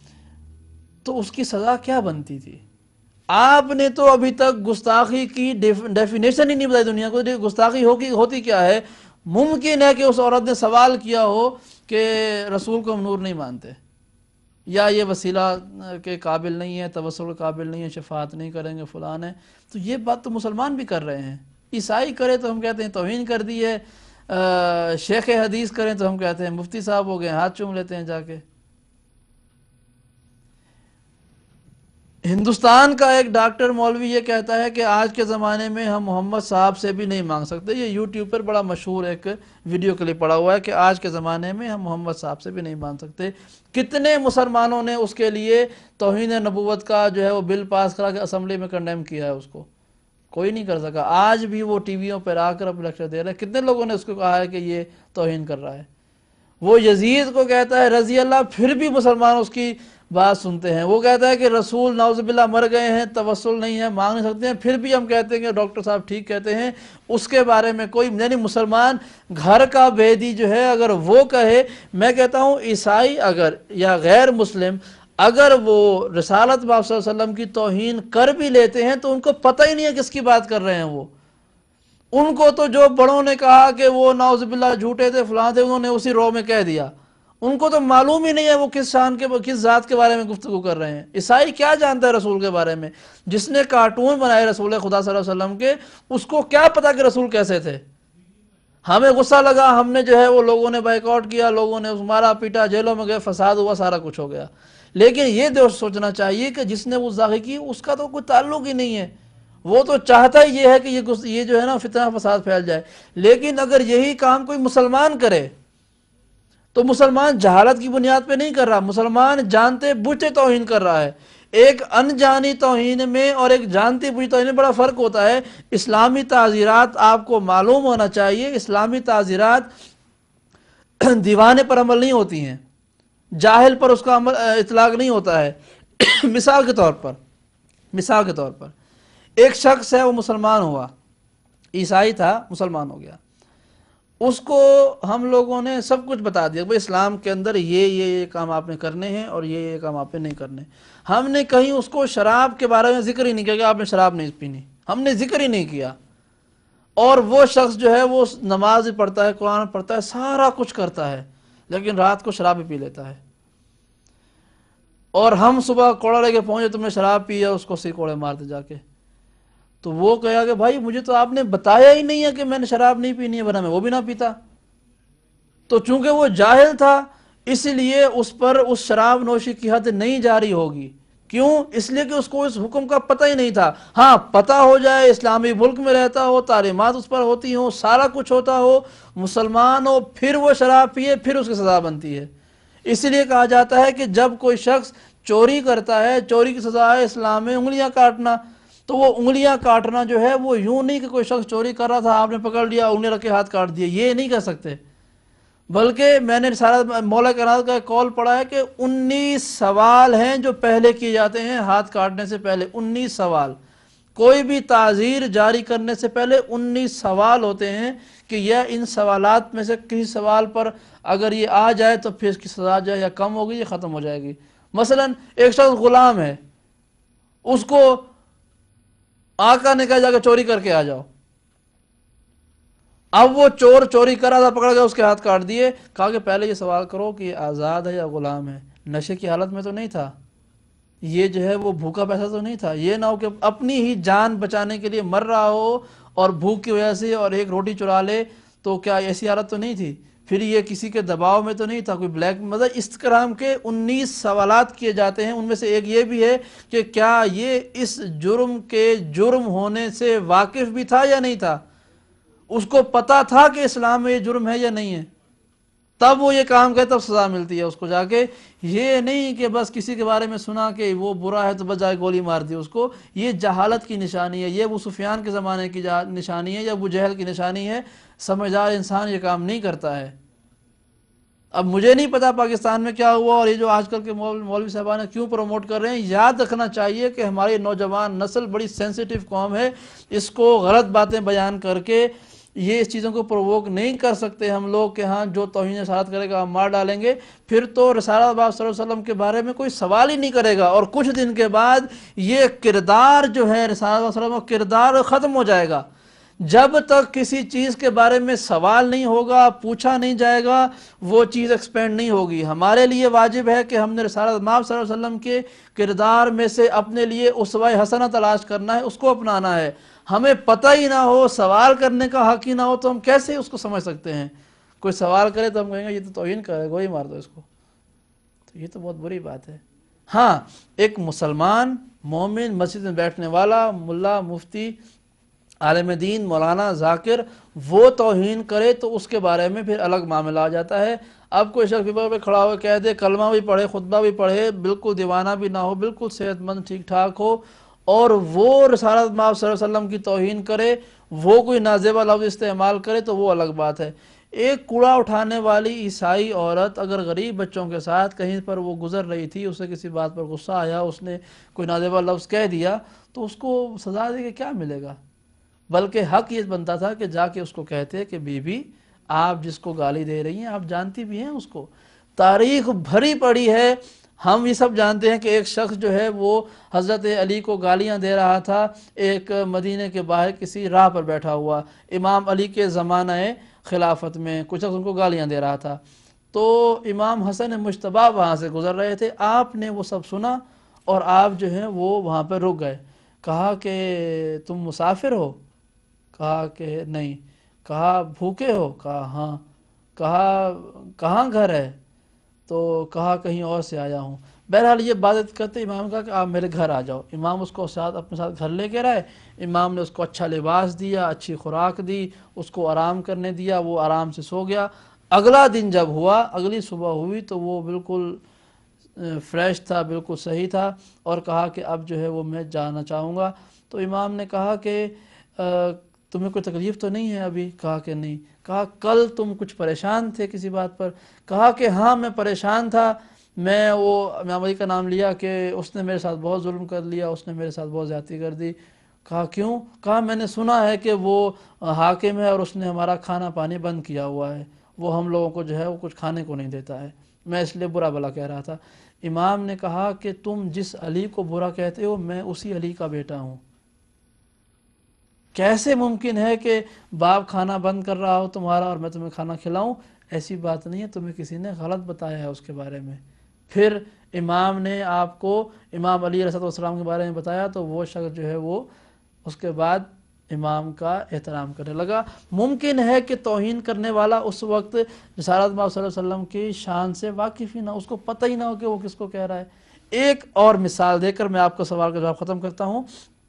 تو اس کی سزا کیا بنتی تھی؟ آپ نے تو ابھی تک گستاخی کی ڈیفینیشن ہی نہیں بتائی دنیا کو، گستاخی ہوگی ہوتی کیا ہے؟ ممکن ہے کہ اس عورت نے سوال کیا ہو کہ رسول کو ہم نور نہیں مانتے، یا یہ وسیلہ کے قابل نہیں ہے، توسل کے قابل نہیں ہے، شفاعت نہیں کریں گے، فلان ہے۔ تو یہ بات تو مسلمان بھی کر رہے ہیں۔ عیسائی کرے تو ہم کہتے ہیں توہین کر دی ہے، شیخ حدیث کریں تو ہم کہتے ہیں مفتی صاحب ہو گئے، ہاتھ چوم لیتے ہیں جا کے۔ ہندوستان کا ایک ڈاکٹر مولوی یہ کہتا ہے کہ آج کے زمانے میں ہم محمد صاحب سے بھی نہیں مانگ سکتے. یہ یوٹیوب پر بڑا مشہور ایک ویڈیو کلپ پڑا ہوا ہے کہ آج کے زمانے میں ہم محمد صاحب سے بھی نہیں مانگ سکتے. کتنے مسلمانوں نے اس کے لیے توہین نبوت کا جو ہے وہ بل پاس کرا کے اسمبلی میں کنڈیم کیا ہے, اس کو کوئی نہیں کر سکا. آج بھی وہ ٹی ویوں پر آ کر اپنے لیکچر دے رہے ہیں. کتنے لوگوں نے اس کو کہا ہے کہ یہ توہین کر رہا ہے. وہ یزید کو کہتا ہے رضی اللہ, پھر بھی مسلمان اس کی بات سنتے ہیں. وہ کہتا ہے کہ رسول نعوذ باللہ مر گئے ہیں, توسل نہیں ہے, مانگ نہیں سکتے ہیں, پھر بھی ہم کہتے ہیں کہ ڈاکٹر صاحب ٹھیک کہتے ہیں. اس کے بارے میں کوئی یعنی مسلمان گھر کا بیدی جو ہے اگر وہ کہے, میں کہتا ہوں عیسائی اگر یا غیر مسلم اگر وہ رسالت باب صلی اللہ علیہ وسلم کی توہین کر بھی لیتے ہیں تو ان کو پتہ ہی نہیں ہے کس کی بات کر رہے ہیں. وہ ان کو تو جو بڑوں نے کہا کہ وہ نعوذ باللہ جھوٹے تھے فلاں تھے, انہوں نے اسی رو میں کہہ دیا. ان کو تو معلوم ہی نہیں ہے وہ کس شان کے کس ذات کے بارے میں گفتگو کر رہے ہیں. عیسائی کیا جانتا ہے رسول کے بارے میں؟ جس نے کارٹون بنائے رسول خدا صلی اللہ علیہ وسلم کے, اس کو کیا پتا کہ رسول کیسے تھے؟ ہمیں غصہ لگا, ہم نے جو ہے وہ لوگوں نے بائیکاٹ کیا, لوگوں نے مارا پیٹا, جیلوں میں گئے, فساد ہوا, سارا کچھ ہو گیا. لیکن یہ دوست سوچنا چاہیے کہ جس نے وہ ظاہر کی اس کا تو کوئی تعلق ہی نہیں ہے. وہ تو چاہتا ہی یہ ہے کہ یہ یہ جو ہے نا فتنہ فساد پھیل جائے. لیکن اگر یہی کام کوئی مسلمان کرے تو مسلمان جہالت کی بنیاد پہ نہیں کر رہا, مسلمان جانتے بوجھتے توہین کر رہا ہے. ایک انجانی توہین میں اور ایک جانتی بوجھتی توہین میں بڑا فرق ہوتا ہے. اسلامی تعزیرات آپ کو معلوم ہونا چاہیے, اسلامی تعزیرات دیوانے پر عمل نہیں ہوتی ہیں, جاہل پر اس کا عمل اطلاق نہیں ہوتا ہے. مثال کے طور پر مثال کے طور پر ایک شخص ہے, وہ مسلمان ہوا, عیسائی تھا, مسلمان ہو گیا. اس کو ہم لوگوں نے سب کچھ بتا دیا بھئی اسلام کے اندر یہ یہ یہ کام آپ نے کرنے ہیں اور یہ یہ کام آپ نے نہیں کرنے. ہم نے کہیں اس کو شراب کے بارے میں ذکر ہی نہیں کیا کہ آپ نے شراب نہیں پینی, ہم نے ذکر ہی نہیں کیا. اور وہ شخص جو ہے وہ نماز بھی پڑھتا ہے, قرآن پڑھتا ہے, سارا کچھ کرتا ہے, لیکن رات کو شراب بھی پی لیتا ہے. اور ہم صبح کوڑا لے کے پہنچے, تم نے شراب پی ہے, اس کو سی کوڑے مارتے جا کے. تو وہ کہا کہ بھائی مجھے تو آپ نے بتایا ہی نہیں ہے کہ میں نے شراب نہیں پینی ہے, ورنہ میں وہ بھی نہ پیتا. تو چونکہ وہ جاہل تھا اس لیے اس پر اس شراب نوشی کی حد نہیں جاری ہوگی. کیوں؟ اس لیے کہ اس کو اس حکم کا پتہ ہی نہیں تھا. ہاں پتہ ہو جائے, اسلامی ملک میں رہتا ہو, تعلیمات اس پر ہوتی ہوں, سارا کچھ ہوتا ہو, مسلمان ہو, پھر وہ شراب پیے, پھر اس کی سزا بنتی ہے. اس لیے کہا جاتا ہے کہ جب کوئی شخص چوری کرتا ہے, چوری کی سزا ہے اسلام میں انگلیاں کاٹنا. تو وہ انگلیاں کاٹنا جو ہے وہ یوں نہیں کہ کوئی شخص چوری کر رہا تھا, آپ نے پکڑ لیا, انگلیاں رکھ کے ہاتھ کاٹ دیے, یہ نہیں کہہ سکتے. بلکہ میں نے سارا مولا کائنات کا کال پڑھا ہے کہ انیس سوال ہیں جو پہلے کیے جاتے ہیں ہاتھ کاٹنے سے پہلے. انیس سوال, کوئی بھی تعزیر جاری کرنے سے پہلے انیس سوال ہوتے ہیں کہ یہ ان سوالات میں سے کسی سوال پر اگر یہ آ جائے تو پھر اس کی سزا جو ہے یا کم ہوگی یا ختم ہو جائے گی. مثلا ایک شخص غلام ہے, اس کو آقا نے کہا جا کے چوری کر کے آ جاؤ. اب وہ چور چوری کر رہا تھا, پکڑ گیا, اس کے ہاتھ کاٹ دیے. کہا کہ پہلے یہ سوال کرو کہ یہ آزاد ہے یا غلام ہے, نشے کی حالت میں تو نہیں تھا, یہ جو ہے وہ بھوکا پیسہ تو نہیں تھا, یہ نہ ہو کہ اپنی ہی جان بچانے کے لیے مر رہا ہو اور بھوک کی وجہ سے اور ایک روٹی چرا لے, تو کیا ایسی حالت تو نہیں تھی, پھر یہ کسی کے دباؤ میں تو نہیں تھا, کوئی بلیک. مطلب اس طرح کے انیس سوالات کیے جاتے ہیں. ان میں سے ایک یہ بھی ہے کہ کیا یہ اس جرم کے جرم ہونے سے واقف بھی تھا یا نہیں تھا, اس کو پتا تھا کہ اسلام میں یہ جرم ہے یا نہیں ہے, تب وہ یہ کام کرے, تب سزا ملتی ہے اس کو جا کے. یہ نہیں کہ بس کسی کے بارے میں سنا کہ وہ برا ہے تو بس جائے گولی مار دی اس کو. یہ جہالت کی نشانی ہے, یہ ابو سفیان کے زمانے کی نشانی ہے یا ابو جہل کی نشانی ہے. سمجھدار انسان یہ کام نہیں کرتا ہے. اب مجھے نہیں پتا پاکستان میں کیا ہوا اور یہ جو آج کل کے مولوی صاحبان کیوں پروموٹ کر رہے ہیں. یاد رکھنا چاہیے کہ ہماری نوجوان نسل بڑی سینسیٹیو قوم ہے, اس کو غلط باتیں بیان کر کے یہ اس چیزوں کو پرووک نہیں کر سکتے ہم لوگ کہ ہاں جو توہین رسالت کرے گا ہم مار ڈالیں گے, پھر تو رسالت باب صلی اللہ علیہ وسلم کے بارے میں کوئی سوال ہی نہیں کرے گا, اور کچھ دن کے بعد یہ کردار جو ہے رسالت باب صلی اللہ علیہ وسلم کا کردار ختم ہو جائے گا. جب تک کسی چیز کے بارے میں سوال نہیں ہوگا, پوچھا نہیں جائے گا, وہ چیز ایکسپینڈ نہیں ہوگی. ہمارے لیے واجب ہے کہ ہم نے رسالت باب صلی اللہ علیہ وسلم کے کردار میں سے اپنے لیے اسوہ حسنہ تلاش کرنا ہے, اس کو اپنانا ہے. ہمیں پتہ ہی نہ ہو, سوال کرنے کا حق ہی نہ ہو, تو ہم کیسے اس کو سمجھ سکتے ہیں؟ کوئی سوال کرے تو ہم کہیں گے یہ تو توہین کرے, گولی مار دو اس کو, تو یہ تو بہت بری بات ہے. ہاں ایک مسلمان मोमिन, मस्जिद में बैठने वाला, मुल्ला, मुफ्ती, आलिम दीन, मौलाना, जाकिर, वो तौहीन करे तो उसके बारे में फिर अलग मामला आ जाता है। अब कोई शख्स पे खड़ा हो कह दे, कलमा भी पढ़े, खुतबा भी पढ़े, बिल्कुल दीवाना भी ना हो, बिल्कुल सेहतमंद ठीक ठाक हो, और वो रसूलुल्लाह सल्लल्लाहु अलैहि वसल्लम की तौहीन करे, वो कोई नाजेबा लफ्ज़ इस्तेमाल करे, तो वो अलग बात है। एक कूड़ा उठाने वाली ईसाई औरत अगर गरीब बच्चों के साथ कहीं पर वो गुजर रही थी, उसे किसी बात पर गुस्सा आया, उसने कोई नाजेबा लफ्ज़ कह दिया, तो उसको सज़ा दे के क्या मिलेगा? बल्कि हक ये बनता था कि जाके उसको कहते कि बीबी, आप जिसको गाली दे रही हैं आप जानती भी हैं उसको, तारीख भरी पड़ी है, हम ये सब जानते हैं कि एक शख्स जो है वो हज़रत अली को गालियां दे रहा था, एक मदीने के बाहर किसी राह पर बैठा हुआ, इमाम अली के ज़माने खिलाफत में कुछ शख्स उनको गालियां दे रहा था। तो इमाम हसन मुश्तबा वहाँ से गुजर रहे थे, आपने वो सब सुना और आप जो है वो वहाँ पर रुक गए। कहा कि तुम मुसाफिर हो? कहा कि नहीं। कहा भूखे हो? कहा हाँ। कहा कहाँ घर है? तो कहा कहीं और से आया हूँ। बहरहाल ये बात करते इमाम ने कहा कि आप मेरे घर आ जाओ। इमाम उसको साथ अपने साथ घर लेके आए। इमाम ने उसको अच्छा लिबास दिया, अच्छी खुराक दी, उसको आराम करने दिया, वो आराम से सो गया। अगला दिन जब हुआ, अगली सुबह हुई तो वो बिल्कुल फ्रेश था, बिल्कुल सही था, और कहा कि अब जो है वो मैं जाना चाहूँगा। तो इमाम ने कहा कि तुम्हें कोई तकलीफ़ तो नहीं है अभी? कहा कि नहीं। कहा कल तुम कुछ परेशान थे किसी बात पर? कहा कि हाँ मैं परेशान था, मैं वो इमाम अली का नाम लिया कि उसने मेरे साथ बहुत जुल्म कर लिया, उसने मेरे साथ बहुत ज़्यादती कर दी। कहा क्यों? कहा मैंने सुना है कि वो हाकिम है और उसने हमारा खाना पानी बंद किया हुआ है, वो हम लोगों को जो है वो कुछ खाने को नहीं देता है, मैं इसलिए बुरा भला कह रहा था। इमाम ने कहा कि तुम जिस अली को बुरा कहते हो मैं उसी अली का बेटा हूँ। कैसे मुमकिन है कि बाप खाना बंद कर रहा हो तुम्हारा और मैं तुम्हें खाना खिलाऊं? ऐसी बात नहीं है, तुम्हें किसी ने गलत बताया है उसके बारे में। फिर इमाम ने आपको इमाम अली अलैहिस्सलाम के बारे में बताया, तो वो शख्स जो है वो उसके बाद इमाम का एहतराम करने लगा। मुमकिन है कि तौहीन करने वाला उस वक्त रिसालत सल्लल्लाहु अलैहि वसल्लम की शान से वाकिफ़ ही ना, उसको पता ही ना हो कि वो किसको कह रहा है। एक और मिसाल देकर मैं आपको सवाल का जवाब ख़त्म करता हूँ।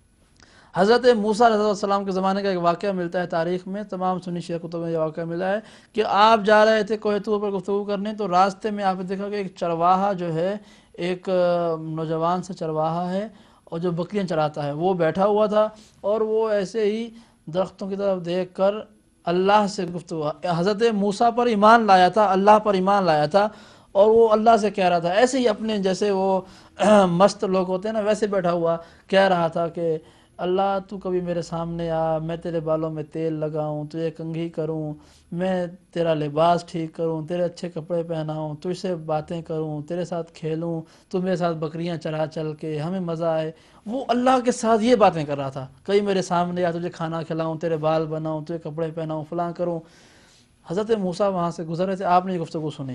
हज़रत मूसा अलैहिस्सलाम के ज़माने का एक वाक़या मिलता है तारीख़ में, तमाम सुन्नी शिया कुतुब में यह वाक़या मिला है कि आप जा रहे थे कोह तूर पर गुफ्तगू करने, तो रास्ते में आपने देखा कि एक चरवाहा जो है, एक नौजवान सा चरवाहा है और जो बकरियां चराता है, वो बैठा हुआ था और वो ऐसे ही दरख्तों की तरफ देख कर अल्लाह से गुफ्तगू, हज़रत मूसा पर ईमान लाया था, अल्लाह पर ईमान लाया था, और वो अल्लाह से कह रहा था, ऐसे ही अपने जैसे वो मस्त लोग होते हैं ना, वैसे बैठा हुआ कह रहा था कि अल्लाह तू कभी मेरे सामने आ, मैं तेरे बालों में तेल लगाऊं, तुझे कंघी करूं, मैं तेरा लिबास ठीक करूं, तेरे अच्छे कपड़े पहनाऊं, तुझसे बातें करूं, तेरे साथ खेलूं, तू मेरे साथ बकरियां चरा चल के हमें मज़ा आए। वो अल्लाह के साथ ये बातें कर रहा था, कहीं मेरे सामने आ, तुझे खाना खिलाऊं, तेरे बाल बनाऊं, तुझे कपड़े पहनाऊं, फलां करूं। हज़रत मूसा वहाँ से गुजर रहे थे, आपने ये गुफ्तगू सुनी।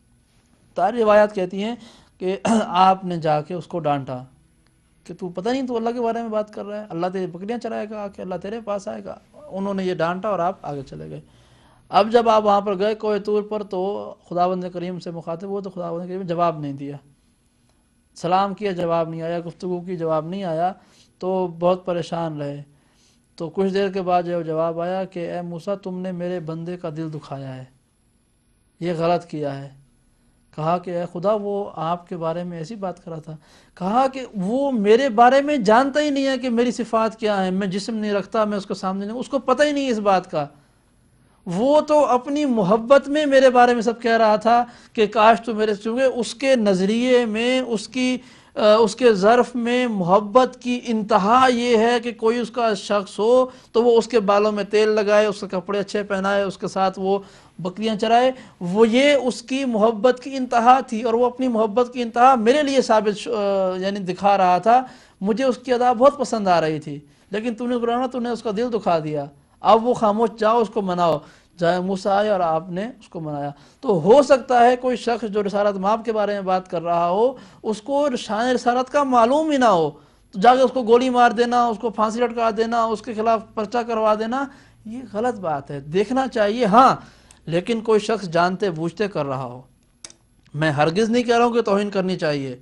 तारी रिवायात कहती हैं कि आपने जाके उसको डांटा कि तू पता नहीं तू अल्लाह के बारे में बात कर रहा है, अल्लाह तेरी बकरियां चराएगा आके, अल्लाह तेरे पास आएगा। उन्होंने ये डांटा और आप आगे चले गए। अब जब आप वहाँ पर गए कोह तूर पर, तो खुदावंद करीम से मुखातिब हुए तो खुदावंद करीम ने जवाब नहीं दिया, सलाम किया जवाब नहीं आया, गुफ्तगू की जवाब नहीं आया, तो बहुत परेशान रहे। तो कुछ देर के बाद जो जवाब आया कि ए मूसा तुमने मेरे बंदे का दिल दुखाया है, ये गलत किया है। कहा कि ए खुदा वो आपके बारे में ऐसी बात कर रहा था। कहा कि वो मेरे बारे में जानता ही नहीं है कि मेरी सिफात क्या है, मैं जिस्म नहीं रखता, मैं उसको सामने नहीं, उसको पता ही नहीं इस बात का। वो तो अपनी मोहब्बत में मेरे बारे में सब कह रहा था कि काश तो मेरे चूँकि उसके नज़रिए में, उसकी आ, उसके ज़र्फ़ में मोहब्बत की इंतहा ये है कि कोई उसका शख्स हो तो वो उसके बालों में तेल लगाए, उसके कपड़े अच्छे पहनाए, उसके साथ वो बकरियां चराए। वो ये उसकी मोहब्बत की इंतहा थी, और वो अपनी मोहब्बत की इंतहा मेरे लिए साबित यानी दिखा रहा था। मुझे उसकी अदा बहुत पसंद आ रही थी, लेकिन तूने गुलाम तूने उसका दिल दुखा दिया। अब वो खामोश, जाओ उसको मनाओ। जाए मूसा आए और आपने उसको मनाया। तो हो सकता है कोई शख्स जो रिसालत माप के बारे में बात कर रहा हो, उसको शान रिसालत का मालूम ही ना हो, तो जाके उसको गोली मार देना, उसको फांसी लटका देना, उसके खिलाफ पर्चा करवा देना, ये गलत बात है। देखना चाहिए हाँ, लेकिन कोई शख्स जानते बूझते कर रहा हो। मैं हरगिज़ नहीं कह रहा हूँ कि तौहीन करनी चाहिए,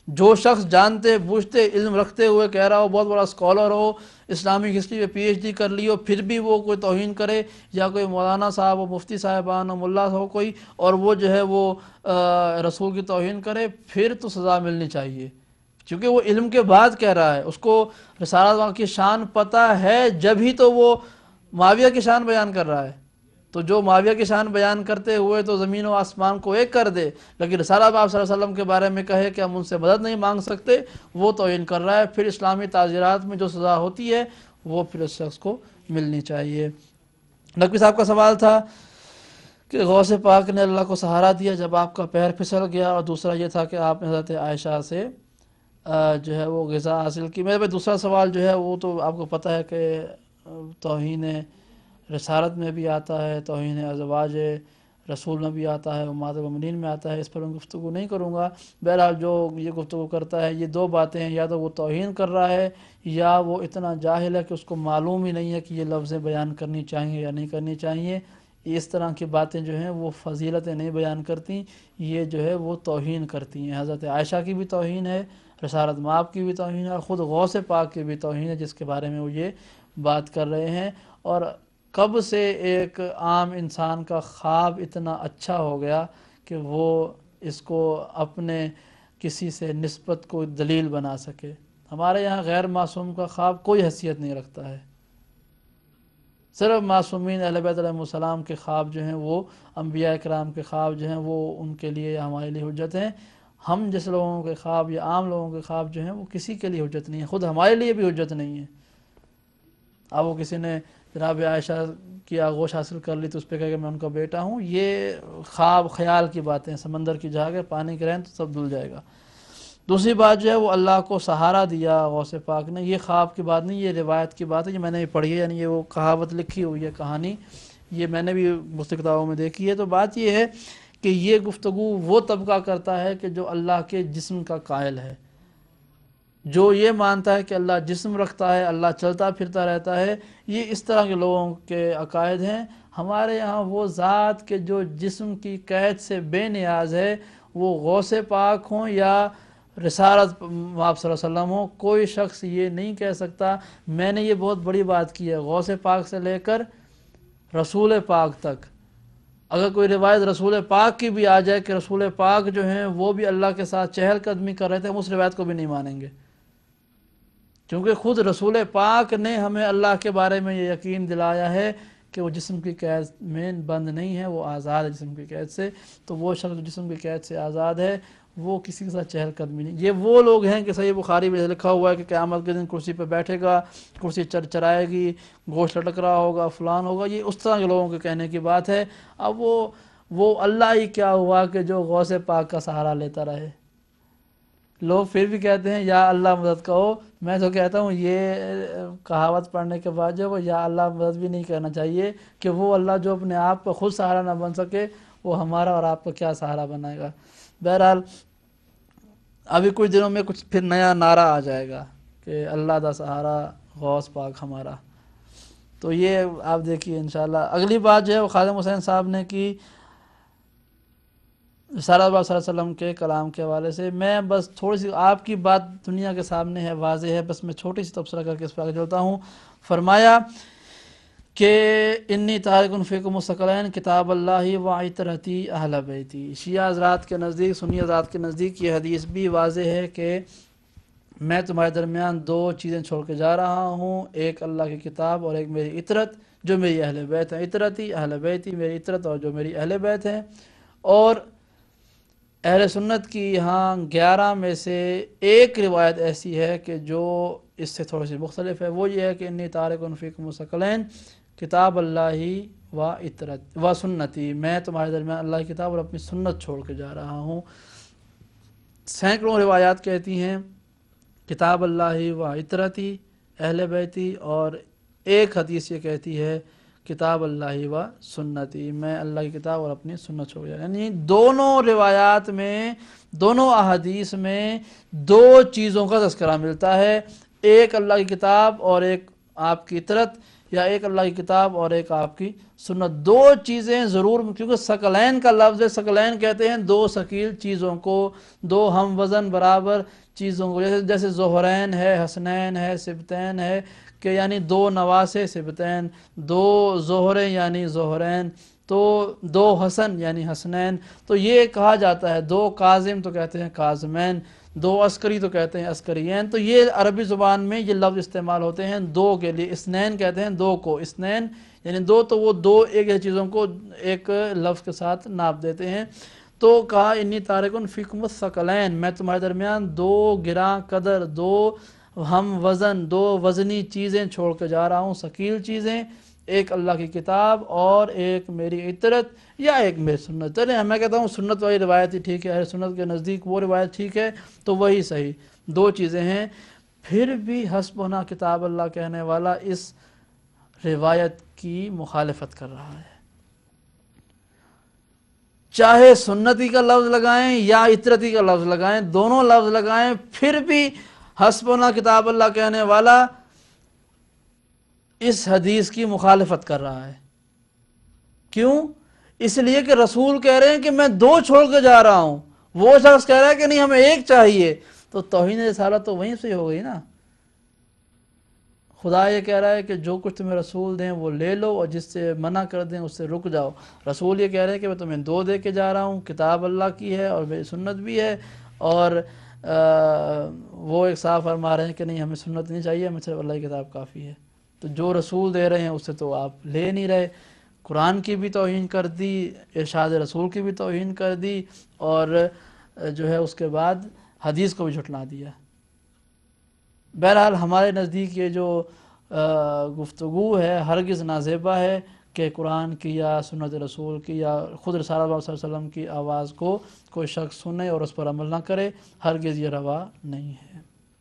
جو شخص جانتے بوجھتے علم رکھتے ہوئے کہہ رہا ہو، بہت بڑا اسکالر ہو، اسلامک ہسٹری میں پی ایچ ڈی کر لی ہو، پھر بھی وہ کوئی توہین کرے، یا کوئی مولانا صاحب ہو، مفتی صاحبان ہو، ملا ہو کوئی، اور وہ جو ہے وہ رسول کی توہین کرے، پھر تو سزا ملنی چاہیے، کیونکہ وہ علم کے بعد کہہ رہا ہے، اس کو رسالت کی شان پتہ ہے، جب ہی تو وہ معاویہ کی شان بیان کر رہا ہے۔ تو جو معاویہ کی شان بیان کرتے ہوئے تو زمین و آسمان کو ایک کر دے، لیکن رسالت آپ صلی اللہ علیہ وسلم کے بارے میں کہے کہ ہم ان سے مدد نہیں مانگ سکتے، وہ توہین کر رہا ہے۔ پھر اسلامی تعزیرات میں جو سزا ہوتی ہے وہ پھر اس شخص کو ملنی چاہیے۔ نقوی صاحب کا سوال تھا کہ غوث پاک نے اللہ کو سہارا دیا جب آپ کا پیر پھسل گیا، اور دوسرا یہ تھا کہ آپ نے حضرت عائشہ سے جو ہے وہ غذا حاصل کی۔ میرے بھائی دوسرا سوال جو ہے وہ تو آپ کو پتہ ہے کہ توہین رسالت میں بھی آتا ہے، توہین ازواج رسول میں بھی آتا ہے، امہات المؤمنین میں آتا ہے، اس پر میں گفتگو نہیں کروں گا۔ بہرحال جو یہ گفتگو کرتا ہے، یہ دو باتیں ہیں، یا تو وہ توہین کر رہا ہے یا وہ اتنا جاہل ہے کہ اس کو معلوم ہی نہیں ہے کہ یہ لفظیں بیان کرنی چاہیے یا نہیں کرنی چاہیے۔ اس طرح کی باتیں جو ہیں وہ فضیلتیں نہیں بیان کرتی، یہ جو ہے وہ توہین کرتی ہیں۔ حضرت عائشہ کی بھی توہین ہے، رسالت مآب کی بھی توہین ہے، اور خود غوث پاک کی بھی توہین ہے، جس کے بارے میں وہ یہ بات کر رہے ہیں۔ اور کب سے ایک عام انسان کا خواب اتنا اچھا ہو گیا کہ وہ اس کو اپنے کسی سے نسبت کو دلیل بنا سکے؟ ہمارے یہاں غیر معصوم کا خواب کوئی حیثیت نہیں رکھتا ہے، صرف معصومین اہل بیت علیہ السلام کے خواب جو ہیں وہ انبیاء کرام کے خواب جو ہیں وہ ان کے لیے ہمارے لیے حجت ہیں۔ ہم جس لوگوں کے خواب یا عام لوگوں کے خواب جو ہیں وہ کسی کے لیے حجت نہیں ہے، خود ہمارے لیے بھی حجت نہیں ہے۔ اب وہ کسی نے جناب عائشہ کی آغوش حاصل کر لی تو اس پہ کہے کہ میں ان کا بیٹا ہوں، یہ خواب خیال کی باتیں، سمندر کی جھاگ ہے، پانی کی رہن تو سب دھل جائے گا۔ دوسری بات جو ہے وہ اللہ کو سہارا دیا غوث پاک نے، یہ خواب کی بات نہیں، یہ روایت کی بات ہے، یہ میں نے بھی پڑھی ہے، یعنی یہ وہ کہاوت لکھی ہوئی ہے، کہانی، یہ میں نے بھی مختلف کتابوں میں دیکھی ہے۔ تو بات یہ ہے کہ یہ گفتگو وہ طبقہ کرتا ہے کہ جو اللہ کے جسم کا قائل ہے، جو یہ مانتا ہے کہ اللہ جسم رکھتا ہے، اللہ چلتا پھرتا رہتا ہے، یہ اس طرح کے لوگوں کے عقائد ہیں۔ ہمارے یہاں وہ ذات کے جو جسم کی قید سے بے نیاز ہے، وہ غوث پاک ہوں یا رسالت آپ صلی اللہ علیہ وسلم ہوں، کوئی شخص یہ نہیں کہہ سکتا۔ میں نے یہ بہت بڑی بات کی ہے، غوث پاک سے لے کر رسول پاک تک، اگر کوئی روایت رسول پاک کی بھی آ جائے کہ رسول پاک جو ہیں وہ بھی اللہ کے ساتھ چہل قدمی کر رہے تھے، ہم اس روایت کو بھی نہیں مانیں گے، کیونکہ خود رسول پاک نے ہمیں اللہ کے بارے میں یہ یقین دلایا ہے کہ وہ جسم کی قید میں بند نہیں ہے، وہ آزاد ہے جسم کی قید سے۔ تو وہ شخص جو جسم کی قید سے آزاد ہے وہ کسی کے ساتھ چہل قدمی نہیں۔ یہ وہ لوگ ہیں کہ صحیح بخاری میں لکھا ہوا ہے کہ قیامت کے دن کرسی پہ بیٹھے گا، کرسی چر چرائے گی، گوشت لٹک رہا ہوگا، فلان ہوگا، یہ اس طرح کے لوگوں کے کہنے کی بات ہے۔ اب وہ وہ اللہ ہی کیا ہوا کہ جو غوث پاک کا سہارا لیتا رہے۔ لوگ پھر بھی کہتے ہیں یا اللہ مدد کہو، میں تو کہتا ہوں یہ کہاوت پڑھنے کے بعد جو وہ یا اللہ مدد بھی نہیں کہنا چاہیے، کہ وہ اللہ جو اپنے آپ کا خود سہارا نہ بن سکے، وہ ہمارا اور آپ کا کیا سہارا بنائے گا۔ بہرحال ابھی کچھ دنوں میں کچھ پھر نیا نعرہ آ جائے گا کہ اللہ دا سہارا غوث پاک ہمارا، تو یہ آپ دیکھیے انشاءاللہ۔ اگلی بات جو ہے وہ خادم حسین صاحب نے کی رسالت صلی اللہ علیہ وسلم کے کلام کے حوالے سے۔ میں بس تھوڑی سی آپ کی بات دنیا کے سامنے ہے، واضح ہے، بس میں چھوٹی سی تبصرہ کر کے اس پر آگے چلتا ہوں۔ فرمایا کہ انی تارک فیکم الثقلین کتاب اللہ و عطرتی اہل بیتی۔ شیعہ حضرات کے نزدیک، سنی حضرات کے نزدیک یہ حدیث بھی واضح ہے کہ میں تمہارے درمیان دو چیزیں چھوڑ کے جا رہا ہوں، ایک اللہ کی کتاب اور ایک میری عطرت جو میری اہل بیت ہیں۔ عطرتی اہل بیتی، میری عطرت اور جو میری اہل بیت ہیں۔ اور اہل سنت کی یہاں گیارہ میں سے ایک روایت ایسی ہے کہ جو اس سے تھوڑی سی مختلف ہے، وہ یہ ہے کہ انی تارک فیکم الثقلین کتاب اللہ و عطرت و سنتی، میں تمہارے درمیان اللہ کی کتاب اور اپنی سنت چھوڑ کے جا رہا ہوں۔ سینکڑوں روایات کہتی ہیں کتاب اللہ و عطرتی اہل بیتی، اور ایک حدیث یہ کہتی ہے کتاب اللہ و سنتی، میں اللہ کی کتاب اور اپنی سنت چھوڑ جا رہا ہوں۔ یعنی دونوں روایات میں، دونوں احادیث میں دو چیزوں کا تذکرہ ملتا ہے، ایک اللہ کی کتاب اور ایک آپ کی عطرت۔ یا ایک اللہ کی کتاب اور ایک آپ کی سنت. دو چیزیں ضرور, کیونکہ ثقلین کا لفظ ہے, ثقلین کہتے ہیں دو ثقیل چیزوں کو, دو ہم وزن برابر چیزوں کو, جیسے جیسے زہرین ہے, حسنین ہے, سبتین ہے, کہ یعنی دو نواسے سبتین, دو زہرے یعنی زہرین, تو دو حسن یعنی حسنین. تو یہ کہا جاتا ہے, دو کاظم تو کہتے ہیں کاظمین, دو عسکری تو کہتے ہیں عسکرین. تو یہ عربی زبان میں یہ لفظ استعمال ہوتے ہیں دو کے لیے. اسنین کہتے ہیں دو کو, اسنین یعنی دو, تو وہ دو ایک چیزوں کو ایک لفظ کے ساتھ ناپ دیتے ہیں. تو کہا انی تارکن فیکم الثقلین, میں تمہارے درمیان دو گراں قدر, دو ہم وزن, دو وزنی چیزیں چھوڑ کے جا رہا ہوں, ثقیل چیزیں, ایک اللہ کی کتاب اور ایک میری اطرت یا ایک میری سنت. چلیں میں کہتا ہوں سنت والی روایت ہی ٹھیک ہے, اہل سنت کے نزدیک وہ روایت ٹھیک ہے, تو وہی صحیح. دو چیزیں ہیں. پھر بھی حسبنا کتاب اللہ کہنے والا اس روایت کی مخالفت کر رہا ہے. چاہے سنتی کا لفظ لگائیں یا اطرتی کا لفظ لگائیں, دونوں لفظ لگائیں, پھر بھی حسبنا کتاب اللہ کہنے والا اس حدیث کی مخالفت کر رہا ہے. کیوں؟ اس لیے کہ رسول کہہ رہے ہیں کہ میں دو چھوڑ کے جا رہا ہوں, وہ شخص کہہ رہا ہے کہ نہیں ہمیں ایک چاہیے. تو توہین رسالت تو وہیں سے ہو گئی نا. خدا یہ کہہ رہا ہے کہ جو کچھ تمہیں رسول دیں وہ لے لو, اور جس سے منع کر دیں اس سے رک جاؤ. رسول یہ کہہ رہے ہیں کہ میں تمہیں دو دے کے جا رہا ہوں, کتاب اللہ کی ہے اور میری سنت بھی ہے, اور وہ ایک صاحب فرما رہے ہیں کہ نہیں ہمیں سنت نہیں چاہیے, ہمیں صرف اللہ کی کتاب کافی ہے. تو جو رسول دے رہے ہیں اس سے تو آپ لے نہیں رہے. قرآن کی بھی توہین کر دی, ارشاد رسول کی بھی توہین کر دی, اور جو ہے اس کے بعد حدیث کو بھی جھٹلا دیا. بہرحال ہمارے نزدیک یہ جو گفتگو ہے ہرگز نازیبا ہے کہ قرآن کی یا سنت رسول کی یا خود رسول اللہ صلی اللہ علیہ وسلم کی آواز کو کوئی شخص سنے اور اس پر عمل نہ کرے, ہرگز یہ روا نہیں ہے.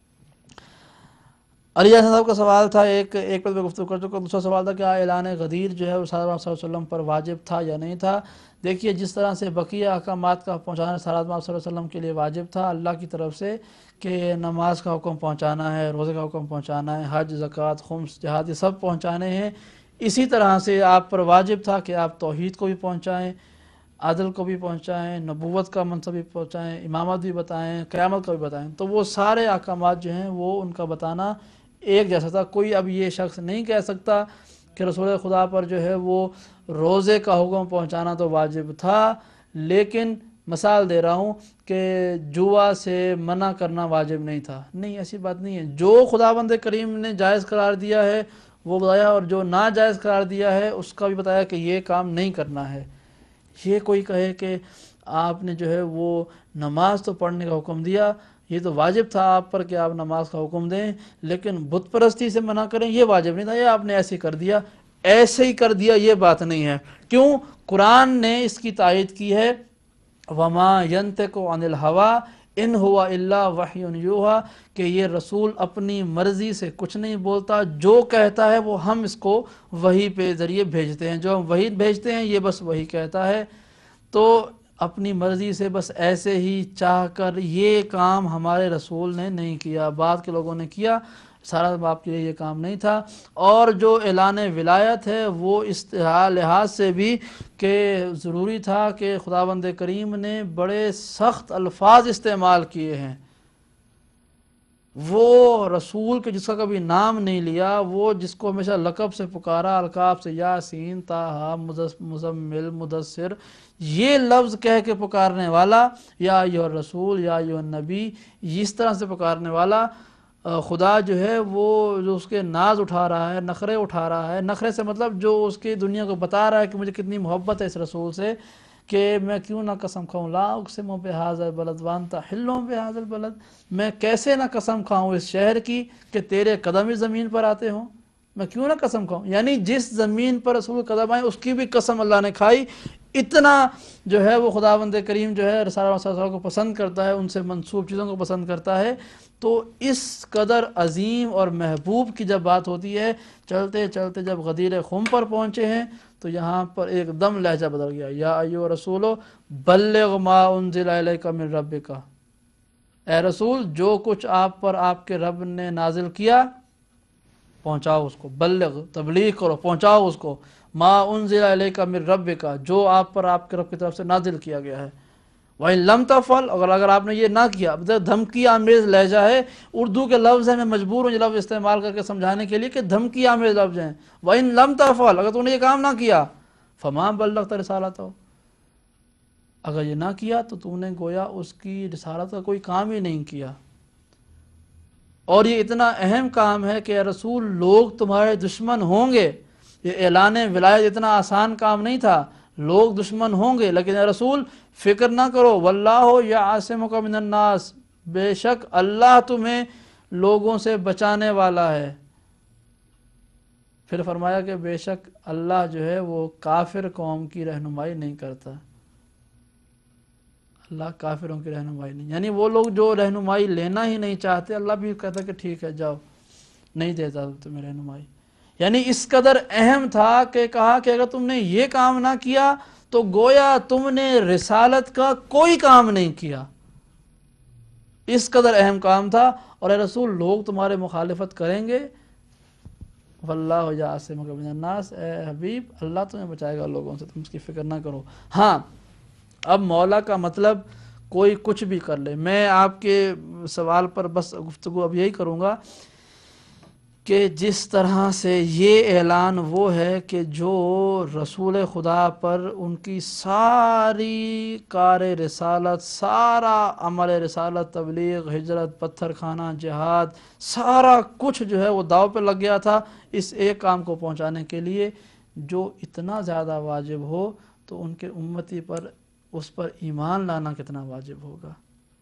علی حسن صاحب کا سوال تھا, ایک ایک پر گفتگو کر چکا. دوسرا سوال تھا کہ اعلان غدیر جو ہے وہ صلی اللہ علیہ وسلم پر واجب تھا یا نہیں تھا. دیکھیے جس طرح سے بقیہ احکامات کا پہنچانا صلی اللہ علیہ وسلم کے لیے واجب تھا اللہ کی طرف سے, کہ نماز کا حکم پہنچانا ہے, روزے کا حکم پہنچانا ہے, حج, زکوٰۃ, خمس, جہاد, یہ سب پہنچانے ہیں. اسی طرح سے آپ پر واجب تھا کہ آپ توحید کو بھی پہنچائیں, عدل کو بھی پہنچائیں, نبوت کا منصب بھی پہنچائیں, امامت بھی بتائیں, قیامت کو بھی بتائیں. تو وہ سارے احکامات جو ہیں وہ ان کا بتانا ایک جیسا تھا. کوئی اب یہ شخص نہیں کہہ سکتا کہ رسول خدا پر جو ہے وہ روزے کا حکم پہنچانا تو واجب تھا, لیکن مثال دے رہا ہوں کہ جوا سے منع کرنا واجب نہیں تھا. نہیں, ایسی بات نہیں ہے. جو خداوند کریم نے جائز قرار دیا ہے وہ بتایا, اور جو ناجائز قرار دیا ہے اس کا بھی بتایا کہ یہ کام نہیں کرنا ہے. یہ کوئی کہے کہ آپ نے جو ہے وہ نماز تو پڑھنے کا حکم دیا, یہ تو واجب تھا آپ پر کہ آپ نماز کا حکم دیں, لیکن بت پرستی سے منع کریں یہ واجب نہیں تھا, یہ آپ نے ایسے ہی کر دیا, ایسے ہی کر دیا, یہ بات نہیں ہے. کیوں؟ قرآن نے اس کی تائید کی ہے, وَمَا يَنْتِقُ عَنِ الْهَوَىٰ إِنْ هُوَ إِلَّا وَحْيٌ يُوحَىٰ, کہ یہ رسول اپنی مرضی سے کچھ نہیں بولتا, جو کہتا ہے وہ ہم اس کو وحی پہ ذریعے بھیجتے ہیں, جو ہم وحی بھیجتے ہیں یہ بس وہی کہتا ہے. تو اپنی مرضی سے بس ایسے ہی چاہ کر یہ کام ہمارے رسول نے نہیں کیا, بعد کے لوگوں نے کیا, سارا باپ کے لیے یہ کام نہیں تھا. اور جو اعلان ولایت ہے وہ اس لحاظ سے بھی کہ ضروری تھا کہ خداوند کریم نے بڑے سخت الفاظ استعمال کیے ہیں. وہ رسول کے جس کا کبھی نام نہیں لیا, وہ جس کو ہمیشہ لقب سے پکارا, القاب سے یاسین, طٰہٰ, مزمل, مدثر, یہ لفظ کہہ کے پکارنے والا, یا ایھا الرسول, یا ایھا النبی, اس طرح سے پکارنے والا خدا جو ہے وہ جو اس کے ناز اٹھا رہا ہے, نخرے اٹھا رہا ہے. نخرے سے مطلب جو اس کی دنیا کو بتا رہا ہے کہ مجھے کتنی محبت ہے اس رسول سے, کہ میں کیوں نہ قسم کھاؤں, لا اقسم بہذا البلد وانت حل بہذا البلد, میں کیسے نہ قسم کھاؤں اس شہر کی کہ تیرے قدم اس زمین پر آتے ہوں, میں کیوں نہ قسم کھاؤں. یعنی جس زمین پر رسول قدم آئے اس کی بھی قسم اللہ نے کھائی. اتنا جو ہے وہ خداوند کریم جو ہے رسول اللہ صلی اللہ علیہ وسلم کو پسند کرتا ہے, ان سے منسوب چیزوں کو پسند کرتا ہے. تو اس قدر عظیم اور محبوب کی جب بات ہوتی ہے, چلتے چلتے جب غدیر خم پر پہنچے ہیں تو یہاں پر ایک دم لہجہ بدل گیا, یا ایھا الرسول بلغ ما انزل الیک من ربک, اے رسول جو کچھ آپ پر آپ کے رب نے نازل کیا पहुँचाओ उसको, बल्लिग तबलीग करो, पहुँचाओ उसको, मा उन्ज़िला इलैका मिन रब्बिका, जो आप पर आपके रब की तरफ से नाजिल किया गया है। वहीं लम तफल, अगर अगर आपने ये ना किया, धमकी आमेज लहजा है, उर्दू के लफ्ज़ हैं, मैं मजबूर हूँ ये लफ्ज़ इस्तेमाल करके समझाने के लिए कि धमकी आमेज लफ्ज़ हैं। वहीं लम तफल, अगर तूने ये काम ना किया, फमा बल्लगत रिसालतहू, अगर ये ना किया तो तूने गोया उसकी रिसालत का कोई काम ही नहीं किया। और ये इतना अहम काम है कि रसूल लोग तुम्हारे दुश्मन होंगे, ये ऐलान विलायत इतना आसान काम नहीं था, लोग दुश्मन होंगे, लेकिन रसूल फिक्र ना करो, वल्लाहु यासिमुका मिनन नास, बेशक अल्लाह तुम्हें लोगों से बचाने वाला है। फिर फरमाया कि बेशक अल्लाह जो है वो काफिर कौम की रहनुमाई नहीं करता, अल्लाह काफिरों की रहनुमाई नहीं, यानी वो लोग जो रहनुमाई लेना ही नहीं चाहते, अल्लाह भी कहता कि ठीक है जाओ, नहीं देता तुम्हें रहनुमाई। यानी इस कदर अहम था कि कहा कि अगर तुमने ये काम ना किया तो गोया तुमने रिसालत का कोई काम नहीं किया, इस कदर अहम काम था। और रसूल लोग तुम्हारे मुखालिफत करेंगे, वल्लाहु यासिमुका मिनन नास, ए हबीब अल्लाह तुम्हें बचाएगा लोगों से, तुम उसकी फिक्र ना करो। हाँ, अब मौला का मतलब कोई कुछ भी कर ले। मैं आपके सवाल पर बस गुफ्तगू अब यही करूँगा कि जिस तरह से ये ऐलान वो है कि जो रसूल खुदा पर उनकी सारी कार रिसालत, सारा अमल रिसालत, तबलीग, हिजरत, पत्थर खाना, जिहाद, सारा कुछ जो है वो दाव पे लग गया था इस एक काम को पहुंचाने के लिए, जो इतना ज़्यादा वाजिब हो तो उनके उम्मती पर उस पर ईमान लाना कितना वाजिब होगा।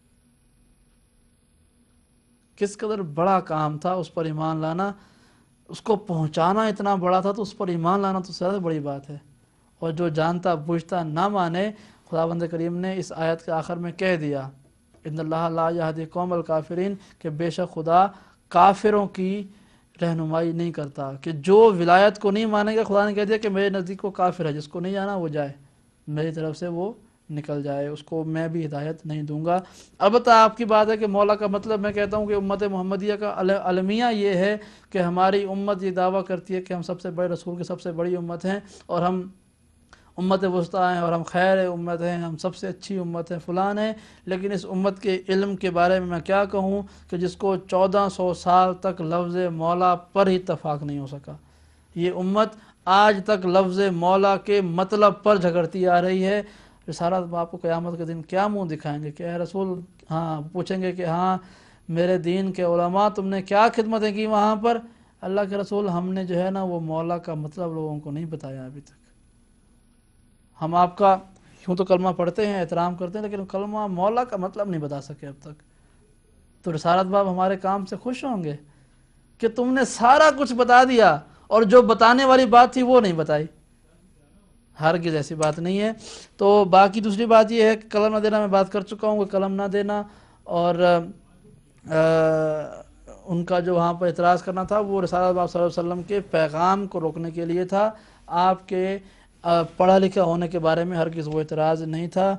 किस कदर बड़ा काम था उस पर ईमान लाना, उसको पहुंचाना इतना बड़ा था, तो उस पर ईमान लाना तो ज़्यादा बड़ी बात है। और जो जानता बुझता ना माने, खुदावंद करीम ने इस आयत के आखिर में कह दिया, इन्नल्लाह ला यहदी कौमल काफिरीन, कि बेशक खुदा काफिरों की रहनुमाई नहीं करता, कि जो विलायत को नहीं मानेगा, खुदा ने कह दिया कि मेरे नज़दीक को काफिर है, जिसको नहीं जाना वो जाए, मेरी तरफ से वो निकल जाए, उसको मैं भी हिदायत नहीं दूंगा। अलबत्ता आपकी बात है कि मौला का मतलब, मैं कहता हूँ कि उम्मत मोहम्मदिया का अलमिया ये है कि हमारी उम्मत ये दावा करती है कि हम सबसे बड़े रसूल की सबसे बड़ी उम्मत हैं, और हम उम्मत वस्ता हैं, और हम खैर उम्मत हैं, हम सबसे अच्छी उम्मत है, फ़लान है। लेकिन इस उम्मत के इल्म के बारे में मैं क्या कहूँ कि जिसको चौदह सौ साल तक लफ्ज़ मौला पर ही इत्तफाक नहीं हो सका। ये उम्मत आज तक लफ्ज़ मौला के मतलब पर झगड़ती आ रही है। रिसालत बाप को क़यामत के दिन क्या मुंह दिखाएंगे कि रसूल, हाँ पूछेंगे कि हाँ मेरे दीन के उलमा तुमने क्या खिदमतें की वहाँ पर। अल्लाह के रसूल, हमने जो है ना वो मौला का मतलब लोगों को नहीं बताया अभी तक। हम आपका यूँ तो कलमा पढ़ते हैं, एहतराम करते हैं, लेकिन कलमा मौला का मतलब नहीं बता सके अब तक। तो रिसालत बाप हमारे काम से खुश होंगे कि तुमने सारा कुछ बता दिया और जो बताने वाली बात थी वो नहीं बताई। हरगिज़ ऐसी बात नहीं है। तो बाकी दूसरी बात ये है कि कलम ना देना, मैं बात कर चुका हूँ कि कलम ना देना और आ, उनका जो वहाँ पर इतराज़ करना था वो रिसालत बाप सल्लल्लाहु अलैहि वसल्लम के पैगाम को रोकने के लिए था। आपके पढ़ा लिखा होने के बारे में हरगिज़ वो इतराज़ नहीं था।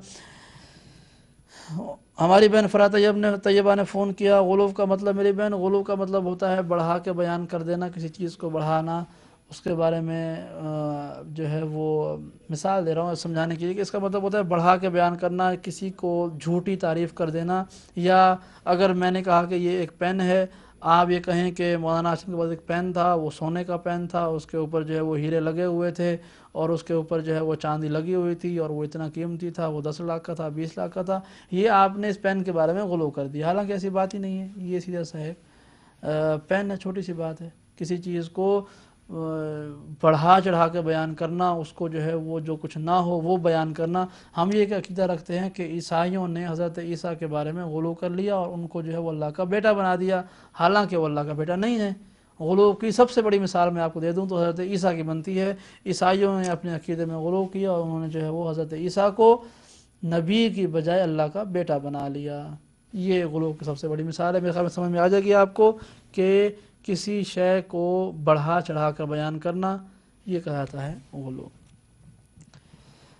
हमारी बहन फरा तैयब ने तैयबा ने फ़ोन किया, गुलूफ़ का मतलब, मेरी बहन गुलूफ़ का मतलब होता है बढ़ा के बयान कर देना, किसी चीज़ को बढ़ाना। उसके बारे में जो है वो मिसाल दे रहा हूँ समझाने के लिए कि इसका मतलब होता है बढ़ा के बयान करना, किसी को झूठी तारीफ़ कर देना। या अगर मैंने कहा कि ये एक पेन है, आप ये कहें कि मौलाना हाशिम के पास एक पेन था, वो सोने का पेन था, उसके ऊपर जो है वो हीरे लगे हुए थे और उसके ऊपर जो है वो चांदी लगी हुई थी और वो इतना कीमती था, वो दस लाख का था, बीस लाख का था। ये आपने इस पेन के बारे में गुलू कर दिया, हालांकि ऐसी बात ही नहीं है। ये सीधा सा है, पेन है, छोटी सी बात है। किसी चीज़ को बढ़ा चढ़ा के बयान करना, उसको जो है वो जो कुछ ना हो वो बयान करना। हम ये अकीदा रखते हैं कि ईसाइयों ने हज़रत ईसा के बारे में गुलू कर लिया और उनको जो है वो अल्लाह का बेटा बना दिया, हालांकि वो अल्लाह का बेटा नहीं है। गुलू की सबसे बड़ी मिसाल मैं आपको दे दूं तो हज़रत ईसा की बनती है। ईसाइयों ने अपने अकीदे में गुलू किया और उन्होंने जो है वो हज़रत ईसा को नबी की बजाय अल्लाह का बेटा बना लिया। ये गुलू की सबसे बड़ी मिसाल है। मेरे ख्याल में समझ में आ जाएगी आपको कि किसी शय को बढ़ा चढ़ा कर बयान करना ये कहलाता है गुलू।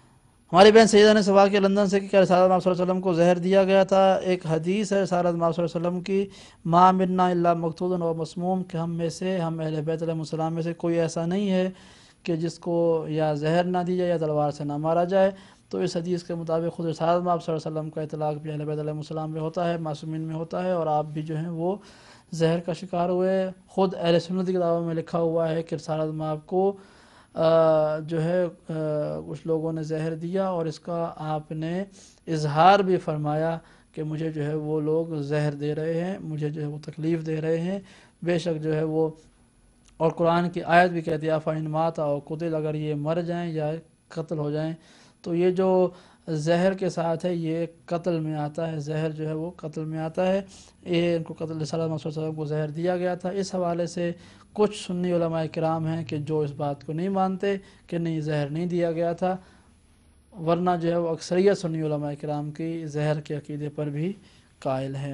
ہماری بہن سیدہ نے سوال کیا لندن سے کہ کیا رسالت محمد صلی اللہ علیہ وسلم کو زہر دیا گیا تھا؟ ایک حدیث ہے رسالت محمد صلی اللہ علیہ وسلم کی، ما منا الا مقتول و مسموم، کہ ہم میں سے ہم اہل بیت علیہ السلام میں سے کوئی ایسا نہیں ہے کہ جس کو یا زہر نہ دی جائے یا تلوار سے نہ مارا جائے۔ تو اس حدیث کے مطابق خود رسالت محمد صلی اللہ علیہ وسلم کا اطلاق بھی اہل بیت علیہ السلام میں ہوتا ہے، معصومین میں ہوتا ہے، اور آپ بھی جو ہیں وہ زہر کا شکار ہوئے۔ خود اہل سنت کی کتابوں میں لکھا ہوا ہے کہ رسالت محمد کو جو ہے کچھ لوگوں نے زہر دیا، اور اس کا آپ نے اظہار بھی فرمایا کہ مجھے جو ہے وہ لوگ زہر دے رہے ہیں، مجھے جو ہے وہ تکلیف دے رہے ہیں، بے شک جو ہے وہ، اور قرآن کی آیت بھی کہتی ہے فَإِنْ مَاتَ أَوْ قُتِلَ، اگر یہ مر جائیں یا قتل ہو جائیں۔ تو یہ جو زہر کے ساتھ ہے یہ قتل میں آتا ہے، زہر جو ہے وہ قتل میں آتا ہے، یہ ان کو قتل رسالت محمد صلی اللہ علیہ وسلم کو زہر دیا گیا تھا۔ اس حوالے سے کچھ سنی علماء کرام ہیں کہ جو اس بات کو نہیں مانتے کہ نہیں زہر نہیں دیا گیا تھا، ورنہ جو ہے وہ اکثریت سنی علماء کرام کی زہر کے عقیدے پر بھی قائل ہے۔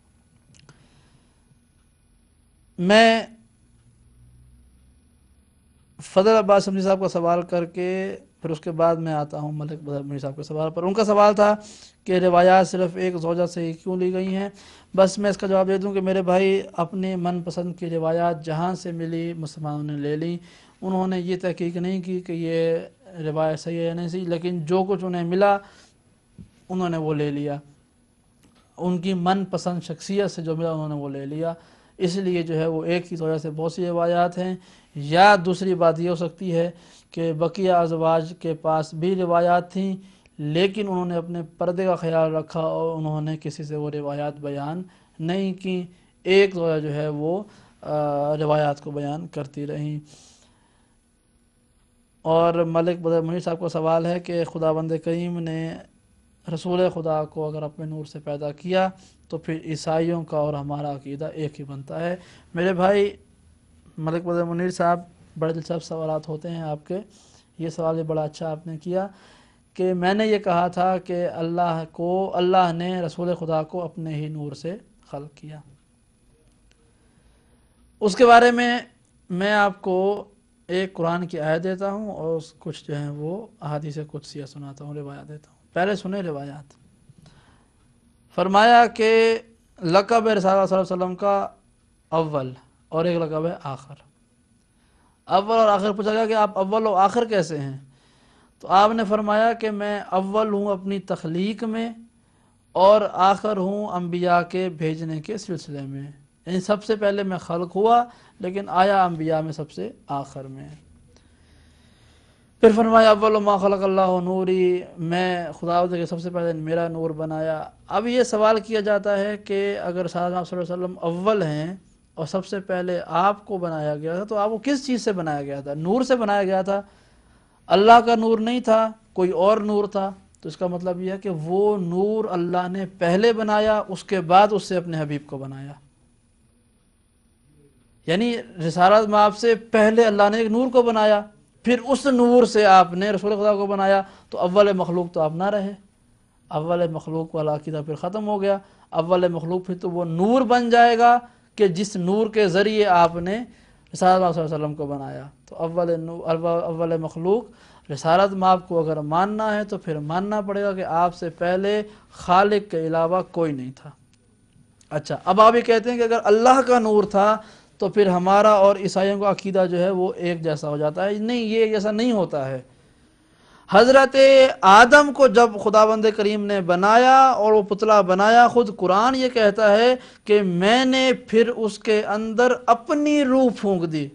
میں فضل عباس سمجھی صاحب کا سوال کر کے پھر اس کے بعد میں آتا ہوں ملک بدر منیر صاحب کے سوال پر۔ ان کا سوال تھا کہ روایات صرف ایک زوجہ سے ہی کیوں لی گئی ہیں؟ بس میں اس کا جواب دے دوں کہ میرے بھائی اپنے من پسند کی روایات جہاں سے ملی مسلمانوں نے لے لی، انہوں نے یہ تحقیق نہیں کی کہ یہ روایت صحیح ہے یا نہیں صحیح، لیکن جو کچھ انہیں ملا انہوں نے وہ لے لیا، ان کی من پسند شخصیت سے جو ملا انہوں نے وہ لے لیا۔ اس لیے جو ہے وہ ایک ہی وجہ سے بہت سی روایات ہیں، یا دوسری بات یہ ہو سکتی ہے کہ بقیہ ازواج کے پاس بھی روایات تھیں لیکن انہوں نے اپنے پردے کا خیال رکھا اور انہوں نے کسی سے وہ روایات بیان نہیں کی، ایک وجہ جو ہے وہ روایات کو بیان کرتی رہیں۔ اور ملک بدر منیر صاحب کا سوال ہے کہ خداوند کریم نے رسول خدا کو اگر اپنے نور سے پیدا کیا تو پھر عیسائیوں کا اور ہمارا عقیدہ ایک ہی بنتا ہے۔ میرے بھائی ملک بدر منیر صاحب بڑے دلچسپ سوالات ہوتے ہیں آپ کے، یہ سوال بھی بڑا اچھا آپ نے کیا کہ میں نے یہ کہا تھا کہ اللہ کو اللہ نے رسول خدا کو اپنے ہی نور سے خلق کیا۔ اس کے بارے میں میں آپ کو ایک قرآن کی آیت دیتا ہوں اور کچھ جو ہیں وہ احادیث قدسیہ سناتا ہوں، روایات دیتا ہوں۔ پہلے سنیں روایات۔ فرمایا کہ لقب ہے رسالت صلی اللہ علیہ وسلم کا اول، اور ایک لقب ہے آخر۔ اول اور آخر پوچھا گیا کہ آپ اول و آخر کیسے ہیں؟ تو آپ نے فرمایا کہ میں اول ہوں اپنی تخلیق میں اور آخر ہوں انبیاء کے بھیجنے کے سلسلے میں، یعنی سب سے پہلے میں خلق ہوا لیکن آیا انبیاء میں سب سے آخر میں۔ پھر فرمایا اول ما خلق اللہ نوری، میں خدا کے سب سے پہلے میرا نور بنایا۔ اب یہ سوال کیا جاتا ہے کہ اگر صلی اللہ علیہ وسلم اول ہیں اور سب سے پہلے آپ کو بنایا گیا تھا تو آپ کو کس چیز سے بنایا گیا تھا؟ نور سے بنایا گیا تھا، اللہ کا نور نہیں تھا، کوئی اور نور تھا۔ تو اس کا مطلب یہ ہے کہ وہ نور اللہ نے پہلے بنایا، اس کے بعد اس سے اپنے حبیب کو بنایا، یعنی رسالت میں آپ سے پہلے اللہ نے ایک نور کو بنایا، پھر اس نور سے آپ نے رسول خدا کو بنایا، تو اول مخلوق تو آپ نہ رہے، اول مخلوق والا عقیدہ پھر ختم ہو گیا۔ اول مخلوق پھر تو وہ نور بن جائے گا کہ جس نور کے ذریعے آپ نے رسالت صلی اللہ علیہ وسلم کو بنایا۔ تو اول اول مخلوق رسالت مآب کو اگر ماننا ہے تو پھر ماننا پڑے گا کہ آپ سے پہلے خالق کے علاوہ کوئی نہیں تھا۔ اچھا، اب آپ یہ کہتے ہیں کہ اگر اللہ کا نور تھا تو پھر ہمارا اور عیسائیوں کا عقیدہ جو ہے وہ ایک جیسا ہو جاتا ہے۔ نہیں، یہ ایک جیسا نہیں ہوتا ہے۔ حضرت آدم کو جب خداوند کریم نے بنایا اور وہ پتلا بنایا، خود قرآن یہ کہتا ہے کہ میں نے پھر اس کے اندر اپنی روح پھونک دی۔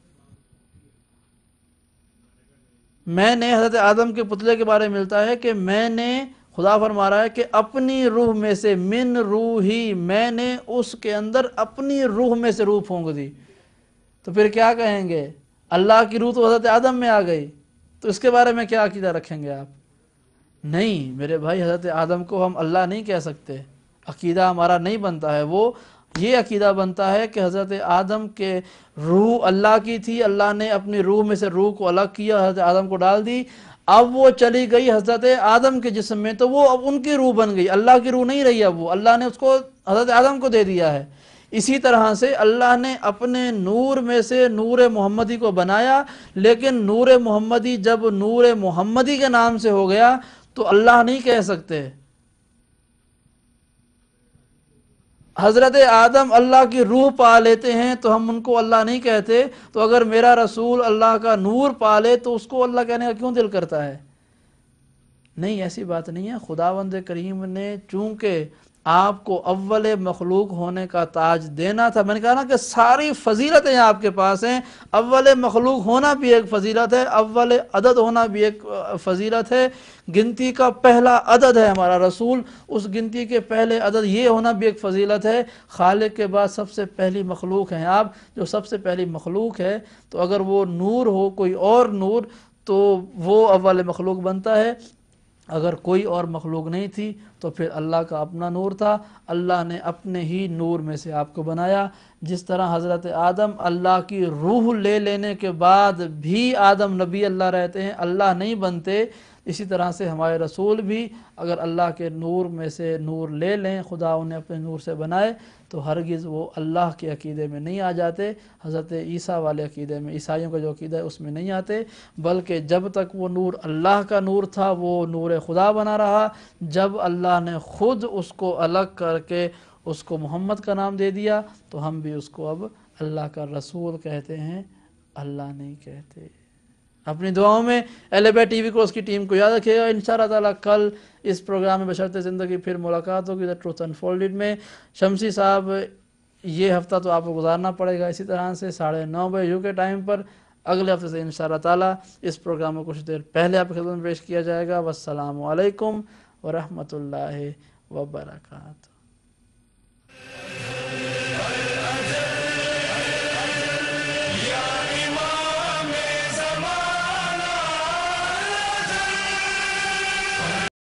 میں نے حضرت آدم کے پتلے کے بارے میں ملتا ہے کہ میں نے، خدا فرما رہا ہے کہ اپنی روح میں سے، من روحی، میں نے اس کے اندر اپنی روح میں سے روح پھونک دی۔ تو پھر کیا کہیں گے؟ اللہ کی روح تو حضرت آدم میں آ گئی، تو اس کے بارے میں کیا عقیدہ رکھیں گے آپ؟ نہیں میرے بھائی، حضرت آدم کو ہم اللہ نہیں کہہ سکتے، عقیدہ ہمارا نہیں بنتا ہے وہ۔ یہ عقیدہ بنتا ہے کہ حضرت آدم کے روح اللہ کی تھی، اللہ نے اپنی روح میں سے روح کو الگ کیا، حضرت آدم کو ڈال دی، اب وہ چلی گئی حضرت آدم کے جسم میں، تو وہ اب ان کی روح بن گئی، اللہ کی روح نہیں رہی، اب وہ اللہ نے اس کو حضرت آدم کو دے دیا ہے۔ اسی طرح سے اللہ نے اپنے نور میں سے نور محمدی کو بنایا، لیکن نور محمدی جب نور محمدی کے نام سے ہو گیا تو اللہ نہیں کہہ سکتے۔ حضرت آدم اللہ کی روح پا لیتے ہیں تو ہم ان کو اللہ نہیں کہتے، تو اگر میرا رسول اللہ کا نور پا لے تو اس کو اللہ کہنے کا کیوں دل کرتا ہے؟ نہیں، ایسی بات نہیں ہے۔ خداوند کریم نے چونکہ آپ کو اول مخلوق ہونے کا تاج دینا تھا، میں نے کہا نا کہ ساری فضیلتیں آپ کے پاس ہیں، اول مخلوق ہونا بھی ایک فضیلت ہے، اول عدد ہونا بھی ایک فضیلت ہے، گنتی کا پہلا عدد ہے ہمارا رسول، اس گنتی کے پہلے عدد یہ ہونا بھی ایک فضیلت ہے۔ خالق کے بعد سب سے پہلی مخلوق ہیں آپ، جو سب سے پہلی مخلوق ہے، تو اگر وہ نور ہو کوئی اور نور تو وہ اول مخلوق بنتا ہے۔ اگر کوئی اور مخلوق نہیں تھی تو پھر اللہ کا اپنا نور تھا، اللہ نے اپنے ہی نور میں سے آپ کو بنایا۔ جس طرح حضرت آدم اللہ کی روح لے لینے کے بعد بھی آدم نبی اللہ رہتے ہیں، اللہ نہیں بنتے، اسی طرح سے ہمارے رسول بھی اگر اللہ کے نور میں سے نور لے لیں، خدا انہیں اپنے نور سے بنائے، تو ہرگز وہ اللہ کے عقیدے میں نہیں آ جاتے، حضرت عیسیٰ والے عقیدے میں، عیسائیوں کا جو عقیدہ ہے اس میں نہیں آتے، بلکہ جب تک وہ نور اللہ کا نور تھا وہ نور خدا بنا رہا۔ جب اللہ نے خود اس کو الگ کر کے اس کو محمد کا نام دے دیا تو ہم بھی اس کو اب اللہ کا رسول کہتے ہیں، اللہ نہیں کہتے۔ اپنی دعاؤں میں اہلبیت ٹی وی کو اس کی ٹیم کو یاد رکھیے گا۔ انشاءاللہ تعالیٰ کل اس پروگرام میں بشرط زندگی پھر ملاقات ہوگی، دا ٹروتھ انفولڈڈ میں۔ شمسی صاحب یہ ہفتہ تو آپ کو گزارنا پڑے گا اسی طرح سے ساڑھے نو بجے یو کے ٹائم پر، اگلے ہفتے سے انشاءاللہ تعالیٰ اس پروگرام کو کچھ دیر پہلے آپ کی خدمت میں پیش کیا جائے گا۔ والسلام علیکم ورحمۃ اللہ وبرکاتہ۔